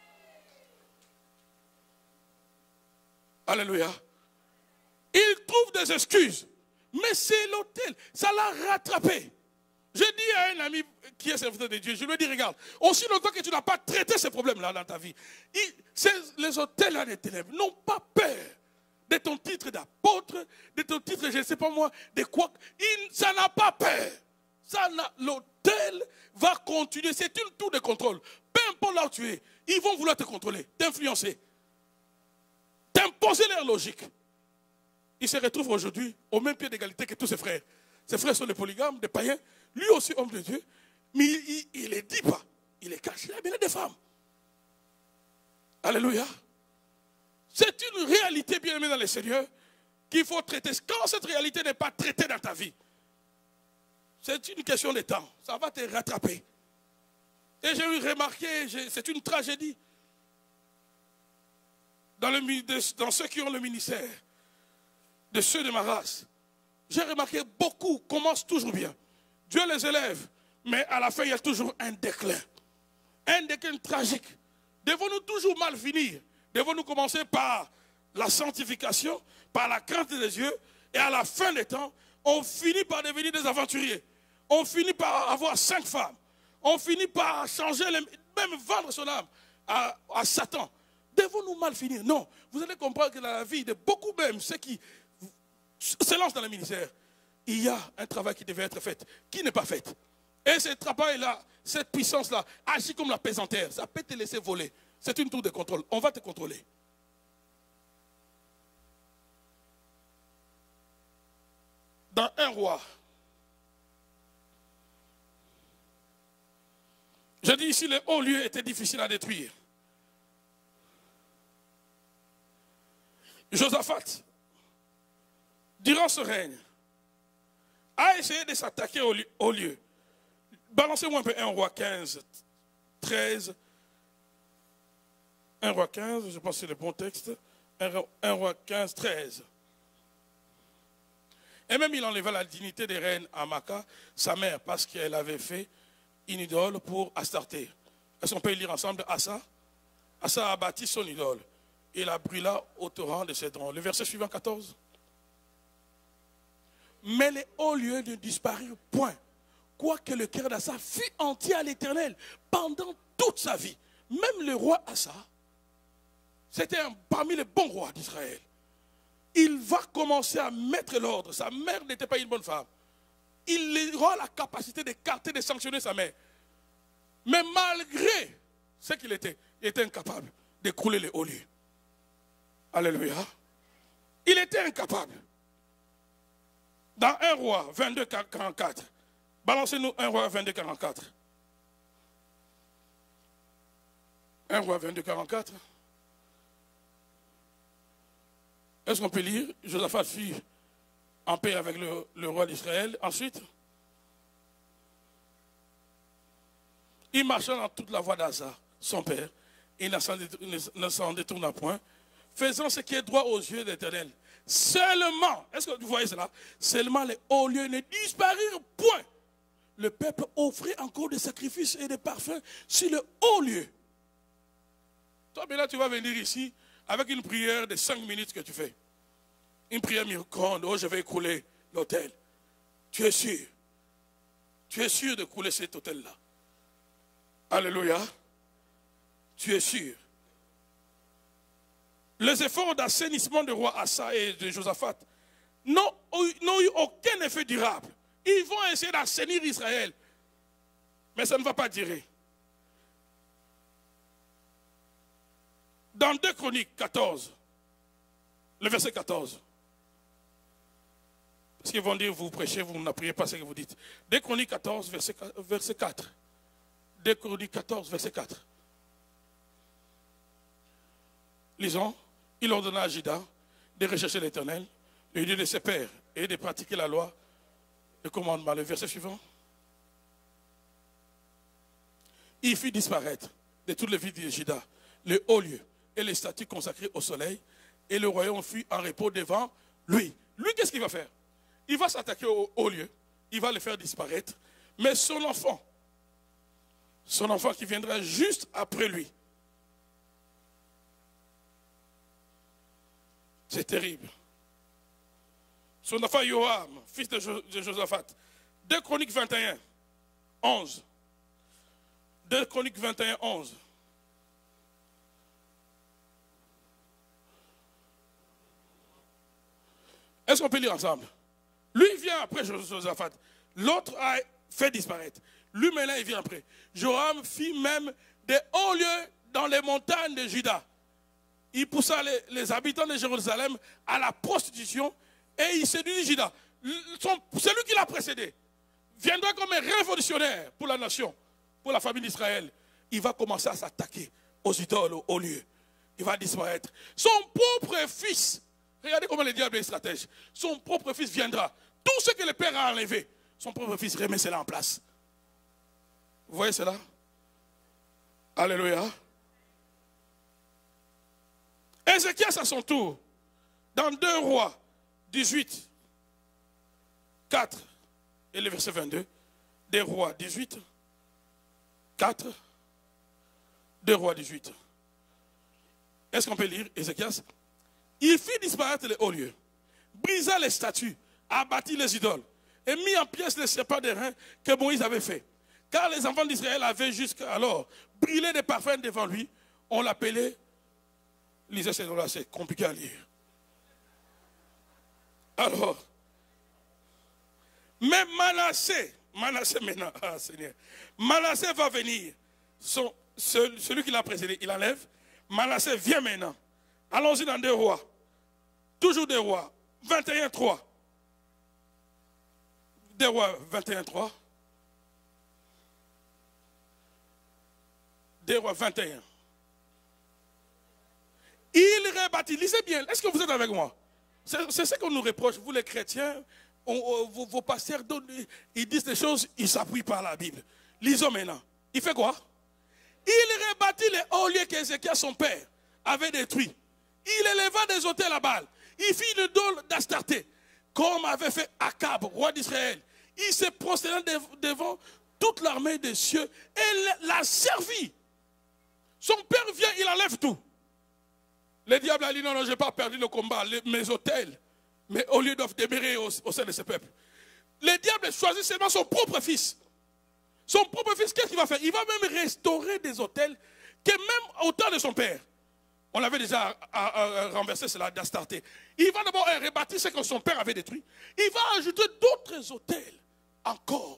Alléluia. Il trouve des excuses. Mais c'est l'autel. Ça l'a rattrapé. Je dis à un ami qui est serviteur de Dieu, je lui dis, regarde, aussi longtemps que tu n'as pas traité ces problèmes-là dans ta vie, les autels-là des ténèbres n'ont pas peur de ton titre d'apôtre, de ton titre, je ne sais pas moi, de quoi. Ça n'a pas peur. L'autel va continuer. C'est une tour de contrôle. Peu importe là où tu es, ils vont vouloir te contrôler, t'influencer, t'imposer leur logique. Il se retrouve aujourd'hui au même pied d'égalité que tous ses frères. Ses frères sont des polygames, des païens. Lui aussi, homme de Dieu. Mais il ne les dit pas. Il les cache. Il a bien des femmes. Alléluia. C'est une réalité bien aimée dans le Seigneur qu'il faut traiter. Quand cette réalité n'est pas traitée dans ta vie, c'est une question de temps. Ça va te rattraper. Et j'ai remarqué, c'est une tragédie. Dans ceux qui ont le ministère, de ceux de ma race, J'ai remarqué, beaucoup commencent toujours bien. Dieu les élève, mais à la fin, il y a toujours un déclin. Un déclin tragique. Devons-nous toujours mal finir? Devons-nous commencer par la sanctification, par la crainte des dieux, et à la fin des temps, on finit par devenir des aventuriers. On finit par avoir 5 femmes. On finit par changer, même vendre son âme à Satan. Devons-nous mal finir? Non. Vous allez comprendre que dans la vie de beaucoup même, ceux qui se lancent dans le ministère, il y a un travail qui devait être fait, qui n'est pas fait. Et ce travail-là, cette puissance-là, agit comme la pesanteur. Ça peut te laisser voler. C'est une tour de contrôle. On va te contrôler. Dans un roi, je dis ici, les hauts lieux étaient difficiles à détruire. Josaphat, durant ce règne, a essayé de s'attaquer au lieu. Balancez-moi un peu 1 roi 15, 13. 1 roi 15, je pense que c'est le bon texte. 1 roi 15, 13. Et même il enleva la dignité des reines à Maca, sa mère, parce qu'elle avait fait une idole pour Astarté. Est-ce qu'on peut lire ensemble Asa? Asa a bâti son idole et la brûla au torrent de Cédron. Le verset suivant, 14. Mais les hauts lieux ne disparurent point, quoique le cœur d'Asa fût entier à l'Éternel pendant toute sa vie. Même le roi Asa, c'était parmi les bons rois d'Israël. Il va commencer à mettre l'ordre. Sa mère n'était pas une bonne femme. Il aura la capacité d'écarter, de sanctionner sa mère. Mais malgré ce qu'il était incapable d'écrouler les hauts lieux. Alléluia. Il était incapable. Dans 1 roi 22, 44. Balancez-nous 1 roi 22, 44. 1 roi 22, 44. Est-ce qu'on peut lire? Josaphat fut en paix avec le roi d'Israël. Ensuite, il marcha dans toute la voie d'Asa, son père, et ne s'en détourna point, faisant ce qui est droit aux yeux d'Éternel. Seulement, est-ce que vous voyez cela? Seulement les hauts lieux ne disparurent point. Le peuple offrait encore des sacrifices et des parfums sur le haut lieu. Toi, mais là, tu vas venir ici avec une prière de 5 minutes que tu fais. Une prière miracle, oh, je vais écouler l'autel. Tu es sûr. Tu es sûr de couler cet autel-là. Alléluia. Tu es sûr. Les efforts d'assainissement du roi Asa et de Josaphat n'ont eu aucun effet durable. Ils vont essayer d'assainir Israël. Mais ça ne va pas durer. Dans 2 Chroniques 14, le verset 14. Parce qu'ils vont dire, vous prêchez, vous n'appuyez pas ce que vous dites. 2 Chroniques 14, verset 4. 2 Chroniques 14, verset 4. Lisons. Il ordonna à Juda de rechercher l'Éternel, le Dieu de ses pères, et de pratiquer la loi, le commandement. Le verset suivant. Il fit disparaître de toutes les villes de Juda le haut lieu et les statues consacrées au soleil, et le royaume fut en repos devant lui. Lui, qu'est-ce qu'il va faire? Il va s'attaquer au haut lieu, il va le faire disparaître, mais son enfant qui viendra juste après lui, c'est terrible. Son enfant Joram, fils de Josaphat. 2 Chroniques 21, 11. 2 Chroniques 21, 11. Est-ce qu'on peut lire ensemble? Lui, il vient après Josaphat. L'autre a fait disparaître. Lui, maintenant, il vient après. Joram fit même des hauts lieux dans les montagnes de Juda. Il poussa les habitants de Jérusalem à la prostitution et il séduisit Juda. Celui qui l'a précédé viendra comme un révolutionnaire pour la nation, pour la famille d'Israël. Il va commencer à s'attaquer aux idoles, aux lieux. Il va disparaître. Son propre fils, regardez comment le diable est stratège. Son propre fils viendra. Tout ce que le père a enlevé, son propre fils remet cela en place. Vous voyez cela? Alléluia. Ézéchias à son tour, dans 2 Rois 18, 4 et le verset 22. Des Rois 18. 4. Des Rois 18. Est-ce qu'on peut lire Ézéchias? Il fit disparaître les hauts lieux, brisa les statues, abattit les idoles et mit en pièces les serpents d'airain que Moïse avait fait. Car les enfants d'Israël avaient jusqu'alors brûlé des parfums devant lui. On l'appelait, lisez ces noms-là, c'est compliqué à lire. Alors, mais Manassé maintenant, ah Seigneur, Manassé va venir, celui qui l'a précédé, il enlève. Manassé vient maintenant. Allons-y dans 2 Rois, toujours 2 Rois, 21-3. 2 Rois 21-3. 2 Rois 21. Il rebâtit, lisez bien, est-ce que vous êtes avec moi? C'est ce qu'on nous reproche, vous les chrétiens, vos pasteurs, ils disent des choses, ils s'appuient par la Bible. Lisons maintenant. Il fait quoi? Il rebâtit les hauts lieux qu'Ézéchias, son père, avait détruits. Il éleva des autels à Baal. Il fit une idole d'Astarté, comme avait fait Akab, roi d'Israël. Il se prosterna devant toute l'armée des cieux et l'a servi. Son père vient, il enlève tout. Le diable a dit non, je n'ai pas perdu le combat, mes autels. Mais au lieu de demeurer au sein de ce peuple, le diable choisit seulement son propre fils. Son propre fils, qu'est-ce qu'il va faire? Il va même restaurer des autels que même au temps de son père. On avait déjà renversé cela d'Astarté. Il va d'abord rebâtir ce que son père avait détruit. Il va ajouter d'autres autels. Encore.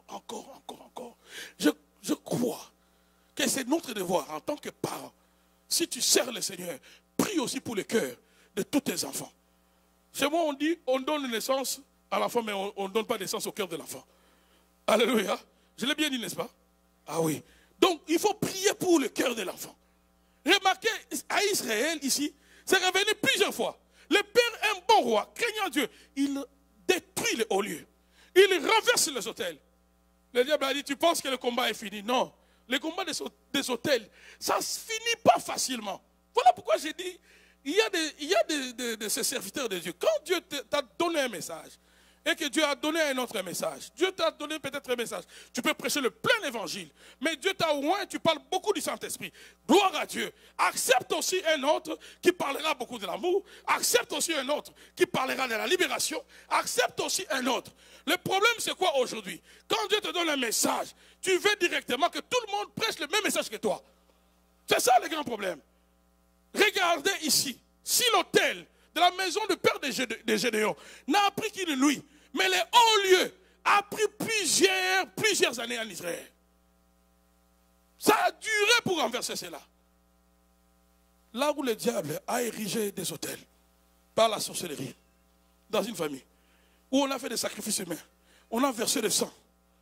Je crois que c'est notre devoir en tant que parents. Si tu sers le Seigneur, prie aussi pour le cœur de tous tes enfants. Chez moi, on dit, on donne naissance à l'enfant, mais on ne donne pas naissance au cœur de l'enfant. Alléluia. Je l'ai bien dit, n'est-ce pas? Ah oui. Donc, il faut prier pour le cœur de l'enfant. Remarquez, à Israël, ici, c'est revenu plusieurs fois. Le père est un bon roi, craignant Dieu. Il détruit les hauts lieux. Il renverse les autels. Le diable a dit, tu penses que le combat est fini? Non. Le combat des autels, ça ne se finit pas facilement. Voilà pourquoi j'ai dit, il y a de ces serviteurs de Dieu. Quand Dieu t'a donné un message, et que Dieu a donné un autre message, Dieu t'a donné peut-être un message, tu peux prêcher le plein évangile, mais Dieu t'a oint, tu parles beaucoup du Saint-Esprit. Gloire à Dieu. Accepte aussi un autre qui parlera beaucoup de l'amour, accepte aussi un autre qui parlera de la libération, accepte aussi un autre. Le problème c'est quoi aujourd'hui? Quand Dieu te donne un message, tu veux directement que tout le monde prêche le même message que toi. C'est ça le grand problème. Regardez ici, si l'autel de la maison du père de Gédéon n'a appris qu'une nuit, mais les hauts lieux a pris plusieurs années en Israël. Ça a duré pour renverser cela. Là où le diable a érigé des autels par la sorcellerie, dans une famille, où on a fait des sacrifices humains, on a versé le sang,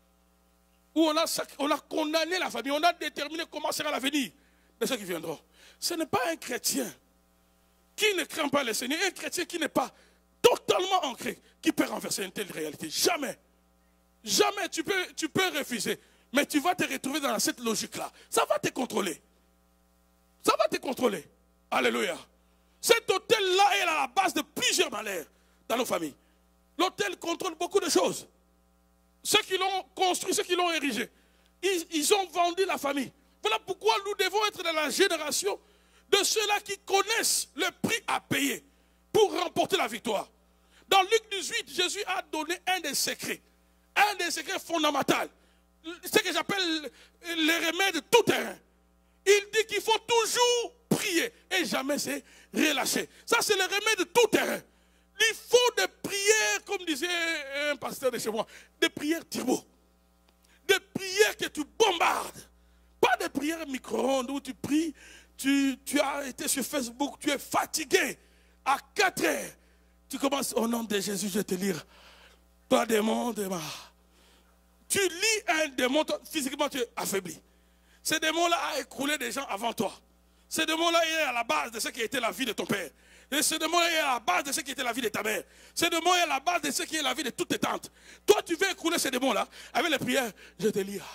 où on a condamné la famille, on a déterminé comment sera l'avenir de ceux qui viendront. Ce n'est pas un chrétien qui ne craint pas le Seigneur, un chrétien qui n'est pas totalement ancré, qui peut renverser une telle réalité. Jamais. Jamais tu peux refuser. Mais tu vas te retrouver dans cette logique-là. Ça va te contrôler. Ça va te contrôler. Alléluia. Cet hôtel-là est à la base de plusieurs malheurs dans nos familles. L'hôtel contrôle beaucoup de choses. Ceux qui l'ont construit, ceux qui l'ont érigé, ils ont vendu la famille. Voilà pourquoi nous devons être dans la génération de ceux-là qui connaissent le prix à payer pour remporter la victoire. Dans Luc 18, Jésus a donné un des secrets fondamentaux, ce que j'appelle les remèdes tout terrain. Il dit qu'il faut toujours prier et jamais se relâcher. Ça, c'est le remède tout terrain. Il faut des prières, comme disait un pasteur de chez moi, des prières turbo. Des prières que tu bombardes. Pas des prières micro-ondes où tu pries, tu as été sur Facebook, tu es fatigué. À 4 heures, tu commences au nom de Jésus, je vais te lire. Toi, démon, démarre. Tu lis un démon, physiquement tu es affaibli. Ce démon-là a écroulé des gens avant toi. Ce démon-là est à la base de ce qui était la vie de ton père. Et ce démon-là est à la base de ce qui était la vie de ta mère. Ce démon est à la base de ce qui est la vie de toutes tes tantes. Toi, tu veux écrouler ce démon-là avec les prières, je te lis.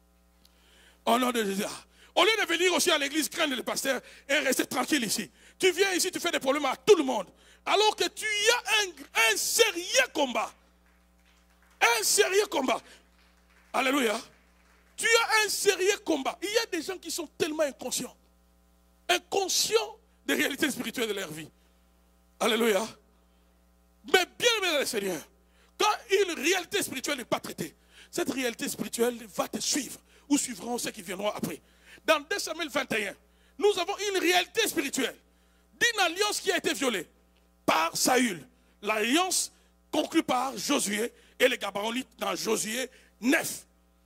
Au nom de Jésus. Au lieu de venir aussi à l'église, craindre le pasteur et rester tranquille ici. Tu viens ici, tu fais des problèmes à tout le monde. Alors que tu y as un sérieux combat. Un sérieux combat. Alléluia. Tu as un sérieux combat. Il y a des gens qui sont tellement inconscients. Inconscients des réalités spirituelles de leur vie. Alléluia. Mais bien aimé dans le Seigneur, quand une réalité spirituelle n'est pas traitée, cette réalité spirituelle va te suivre ou suivront ceux qui viendront après. Dans 2 Samuel 21, nous avons une réalité spirituelle d'une alliance qui a été violée par Saül. L'alliance conclue par Josué et les Gabaonites dans Josué 9.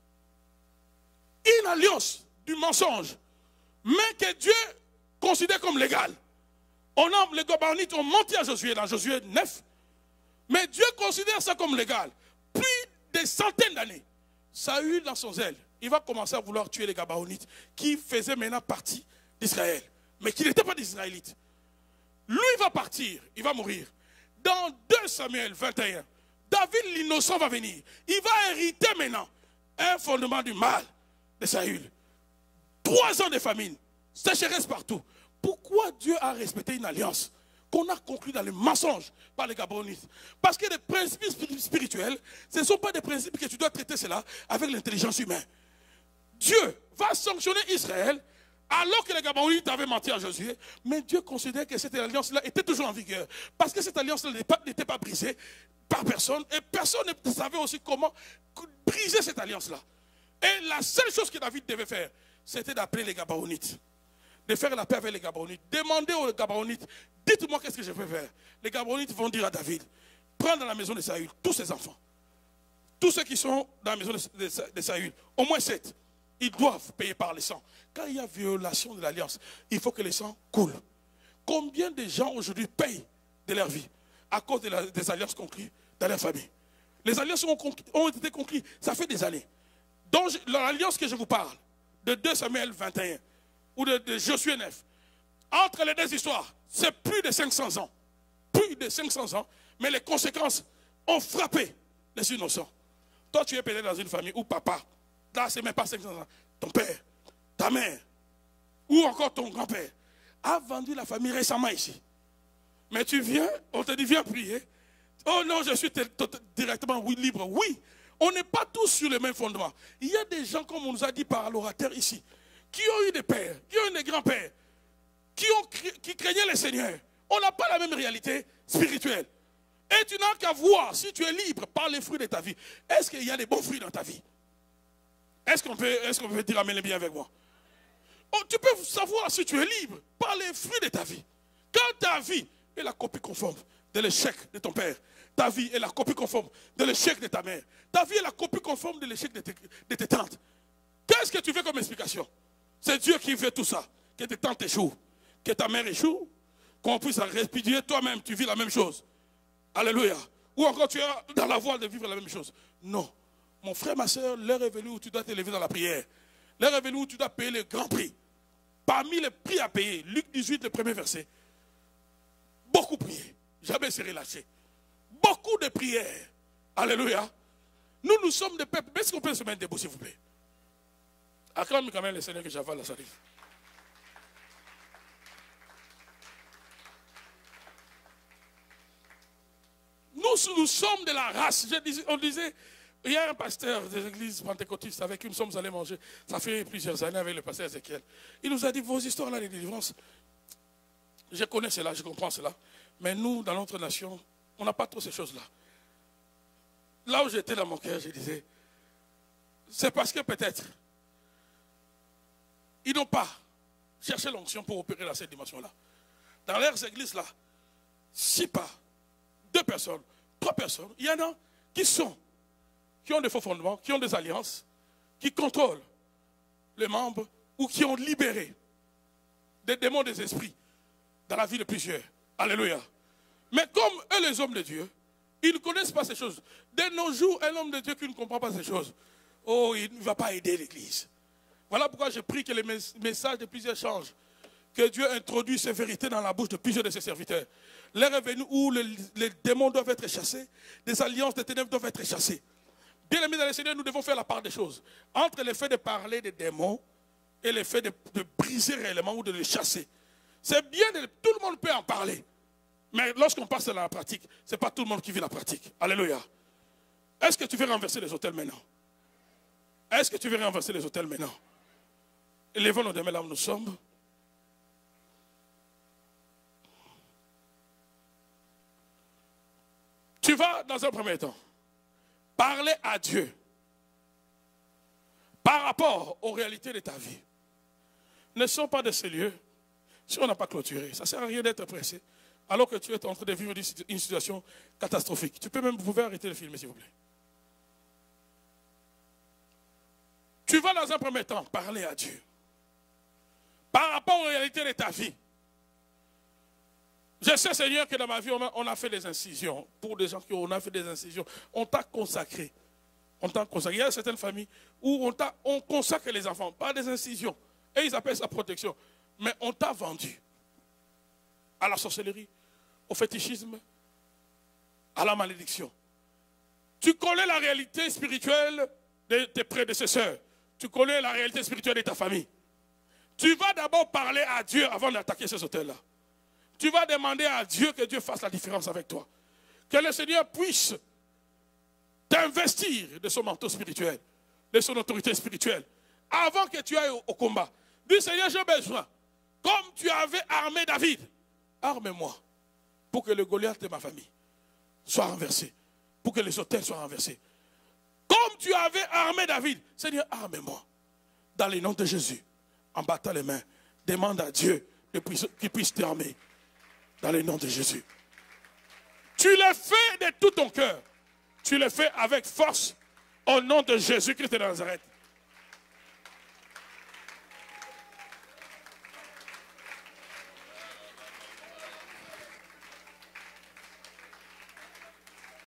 Une alliance du mensonge, mais que Dieu considère comme légale. Les Gabaonites ont menti à Josué dans Josué 9, mais Dieu considère ça comme légal. Puis des centaines d'années, Saül dans son zèle, il va commencer à vouloir tuer les Gabaonites qui faisaient maintenant partie d'Israël, mais qui n'étaient pas des Israélites. Lui va partir, il va mourir. Dans 2 Samuel 21, David l'innocent va venir. Il va hériter maintenant un fondement du mal de Saül. 3 ans de famine, sécheresse partout. Pourquoi Dieu a respecté une alliance qu'on a conclue dans le mensonge par les Gabaonites? Parce que les principes spirituels, ce ne sont pas des principes que tu dois traiter cela avec l'intelligence humaine. Dieu va sanctionner Israël alors que les Gabaonites avaient menti à Josué, mais Dieu considère que cette alliance-là était toujours en vigueur. Parce que cette alliance-là n'était pas brisée par personne, et personne ne savait aussi comment briser cette alliance-là. Et la seule chose que David devait faire, c'était d'appeler les Gabaonites, de faire la paix avec les Gabaonites, demander aux Gabaonites, dites-moi qu'est-ce que je peux faire. Les Gabaonites vont dire à David, prends dans la maison de Saül tous ses enfants, tous ceux qui sont dans la maison de Saül, au moins 7. Ils doivent payer par le sang. Quand il y a violation de l'alliance, il faut que le sang coule. Combien de gens aujourd'hui payent de leur vie à cause des alliances conclues dans leur famille? Les alliances ont été conclues, ça fait des années. Donc l'alliance que je vous parle, de 2 Samuel 21 ou de Josué 9, entre les deux histoires, c'est plus de 500 ans. Plus de 500 ans, mais les conséquences ont frappé les innocents. Toi, tu es peut-être dans une famille où papa, là, c'est même pas 500 ans. Ton père, ta mère, ou encore ton grand-père, a vendu la famille récemment ici. Mais tu viens, on te dit, viens prier. Oh non, je suis directement libre. Oui, on n'est pas tous sur le même fondement. Il y a des gens, comme on nous a dit par l'orateur ici, qui ont eu des pères, qui ont eu des grands-pères, qui craignaient le Seigneur. On n'a pas la même réalité spirituelle. Et tu n'as qu'à voir si tu es libre par les fruits de ta vie. Est-ce qu'il y a des bons fruits dans ta vie? Est-ce qu'on peut dire amen bien avec moi? Oh, tu peux savoir si tu es libre par les fruits de ta vie. Quand ta vie est la copie conforme de l'échec de ton père, ta vie est la copie conforme de l'échec de ta mère, ta vie est la copie conforme de l'échec de tes tantes, qu'est-ce que tu veux comme explication? C'est Dieu qui veut tout ça. Que tes tantes échouent, que ta mère échoue, qu'on puisse respirer toi-même, tu vis la même chose. Alléluia. Ou encore tu es dans la voie de vivre la même chose. Non. Mon frère, ma soeur, l'heure est venue où tu dois t'élever dans la prière. L'heure est venue où tu dois payer le grand prix. Parmi les prix à payer, Luc 18, le premier verset. Beaucoup prier, jamais se relâcher. Beaucoup de prières. Alléluia. Nous sommes des peuples. Est-ce qu'on peut se mettre debout, s'il vous plaît? Acclame quand même le Seigneur que j'avale la salive. Nous sommes de la race. On disait, il y a un pasteur de l'église pentecôtiste avec qui nous sommes allés manger. Ça fait plusieurs années avec le pasteur Ézéchiel. Il nous a dit, vos histoires là de délivrance, je connais cela, je comprends cela. Mais nous, dans notre nation, on n'a pas trop ces choses-là. Là où j'étais dans mon cœur, je disais, c'est parce que peut-être, ils n'ont pas cherché l'onction pour opérer dans cette dimension-là. Dans leurs églises-là, 6 pas, 2 personnes, 3 personnes, il y en a qui ont des faux fondements, qui ont des alliances, qui contrôlent les membres ou qui ont libéré des démons des esprits dans la vie de plusieurs. Alléluia. Mais comme eux, les hommes de Dieu, ils ne connaissent pas ces choses. De nos jours, un homme de Dieu qui ne comprend pas ces choses, oh, il ne va pas aider l'Église. Voilà pourquoi je prie que les messages de plusieurs changent. Que Dieu introduise ces vérités dans la bouche de plusieurs de ses serviteurs. L'heure est venue où les démons doivent être chassés, les alliances des ténèbres doivent être chassées. Bien aimés dans le Seigneur, nous devons faire la part des choses. Entre le fait de parler des démons et le fait de briser réellement ou de les chasser. C'est bien, tout le monde peut en parler. Mais lorsqu'on passe à la pratique, ce n'est pas tout le monde qui vit la pratique. Alléluia. Est-ce que tu veux renverser les hôtels maintenant? Est-ce que tu veux renverser les hôtels maintenant? Élevons nos mains là où nous sommes. Tu vas, dans un premier temps, parler à Dieu par rapport aux réalités de ta vie. Ne sont pas de ces lieux si on n'a pas clôturé. Ça ne sert à rien d'être pressé alors que tu es en train de vivre une situation catastrophique. Vous pouvez arrêter le film, s'il vous plaît. Tu vas dans un premier temps parler à Dieu par rapport aux réalités de ta vie. Je sais, Seigneur, que dans ma vie, on a fait des incisions. Pour des gens qui ont fait des incisions, on t'a consacré. On t'a consacré. Il y a certaines familles où on consacre les enfants, pas des incisions. Et ils appellent ça protection. Mais on t'a vendu à la sorcellerie, au fétichisme, à la malédiction. Tu connais la réalité spirituelle de tes prédécesseurs. Tu connais la réalité spirituelle de ta famille. Tu vas d'abord parler à Dieu avant d'attaquer ces hôtels-là. Tu vas demander à Dieu que Dieu fasse la différence avec toi. Que le Seigneur puisse t'investir de son manteau spirituel, de son autorité spirituelle, avant que tu ailles au combat. Dis, Seigneur, j'ai besoin, comme tu avais armé David, arme-moi pour que le Goliath de ma famille soit renversé, pour que les hôtels soient renversés. Comme tu avais armé David, Seigneur, arme-moi. Dans le nom de Jésus, en battant les mains, demande à Dieu qu'il puisse t'armer. Dans le nom de Jésus. Tu le fais de tout ton cœur. Tu le fais avec force au nom de Jésus-Christ de Nazareth.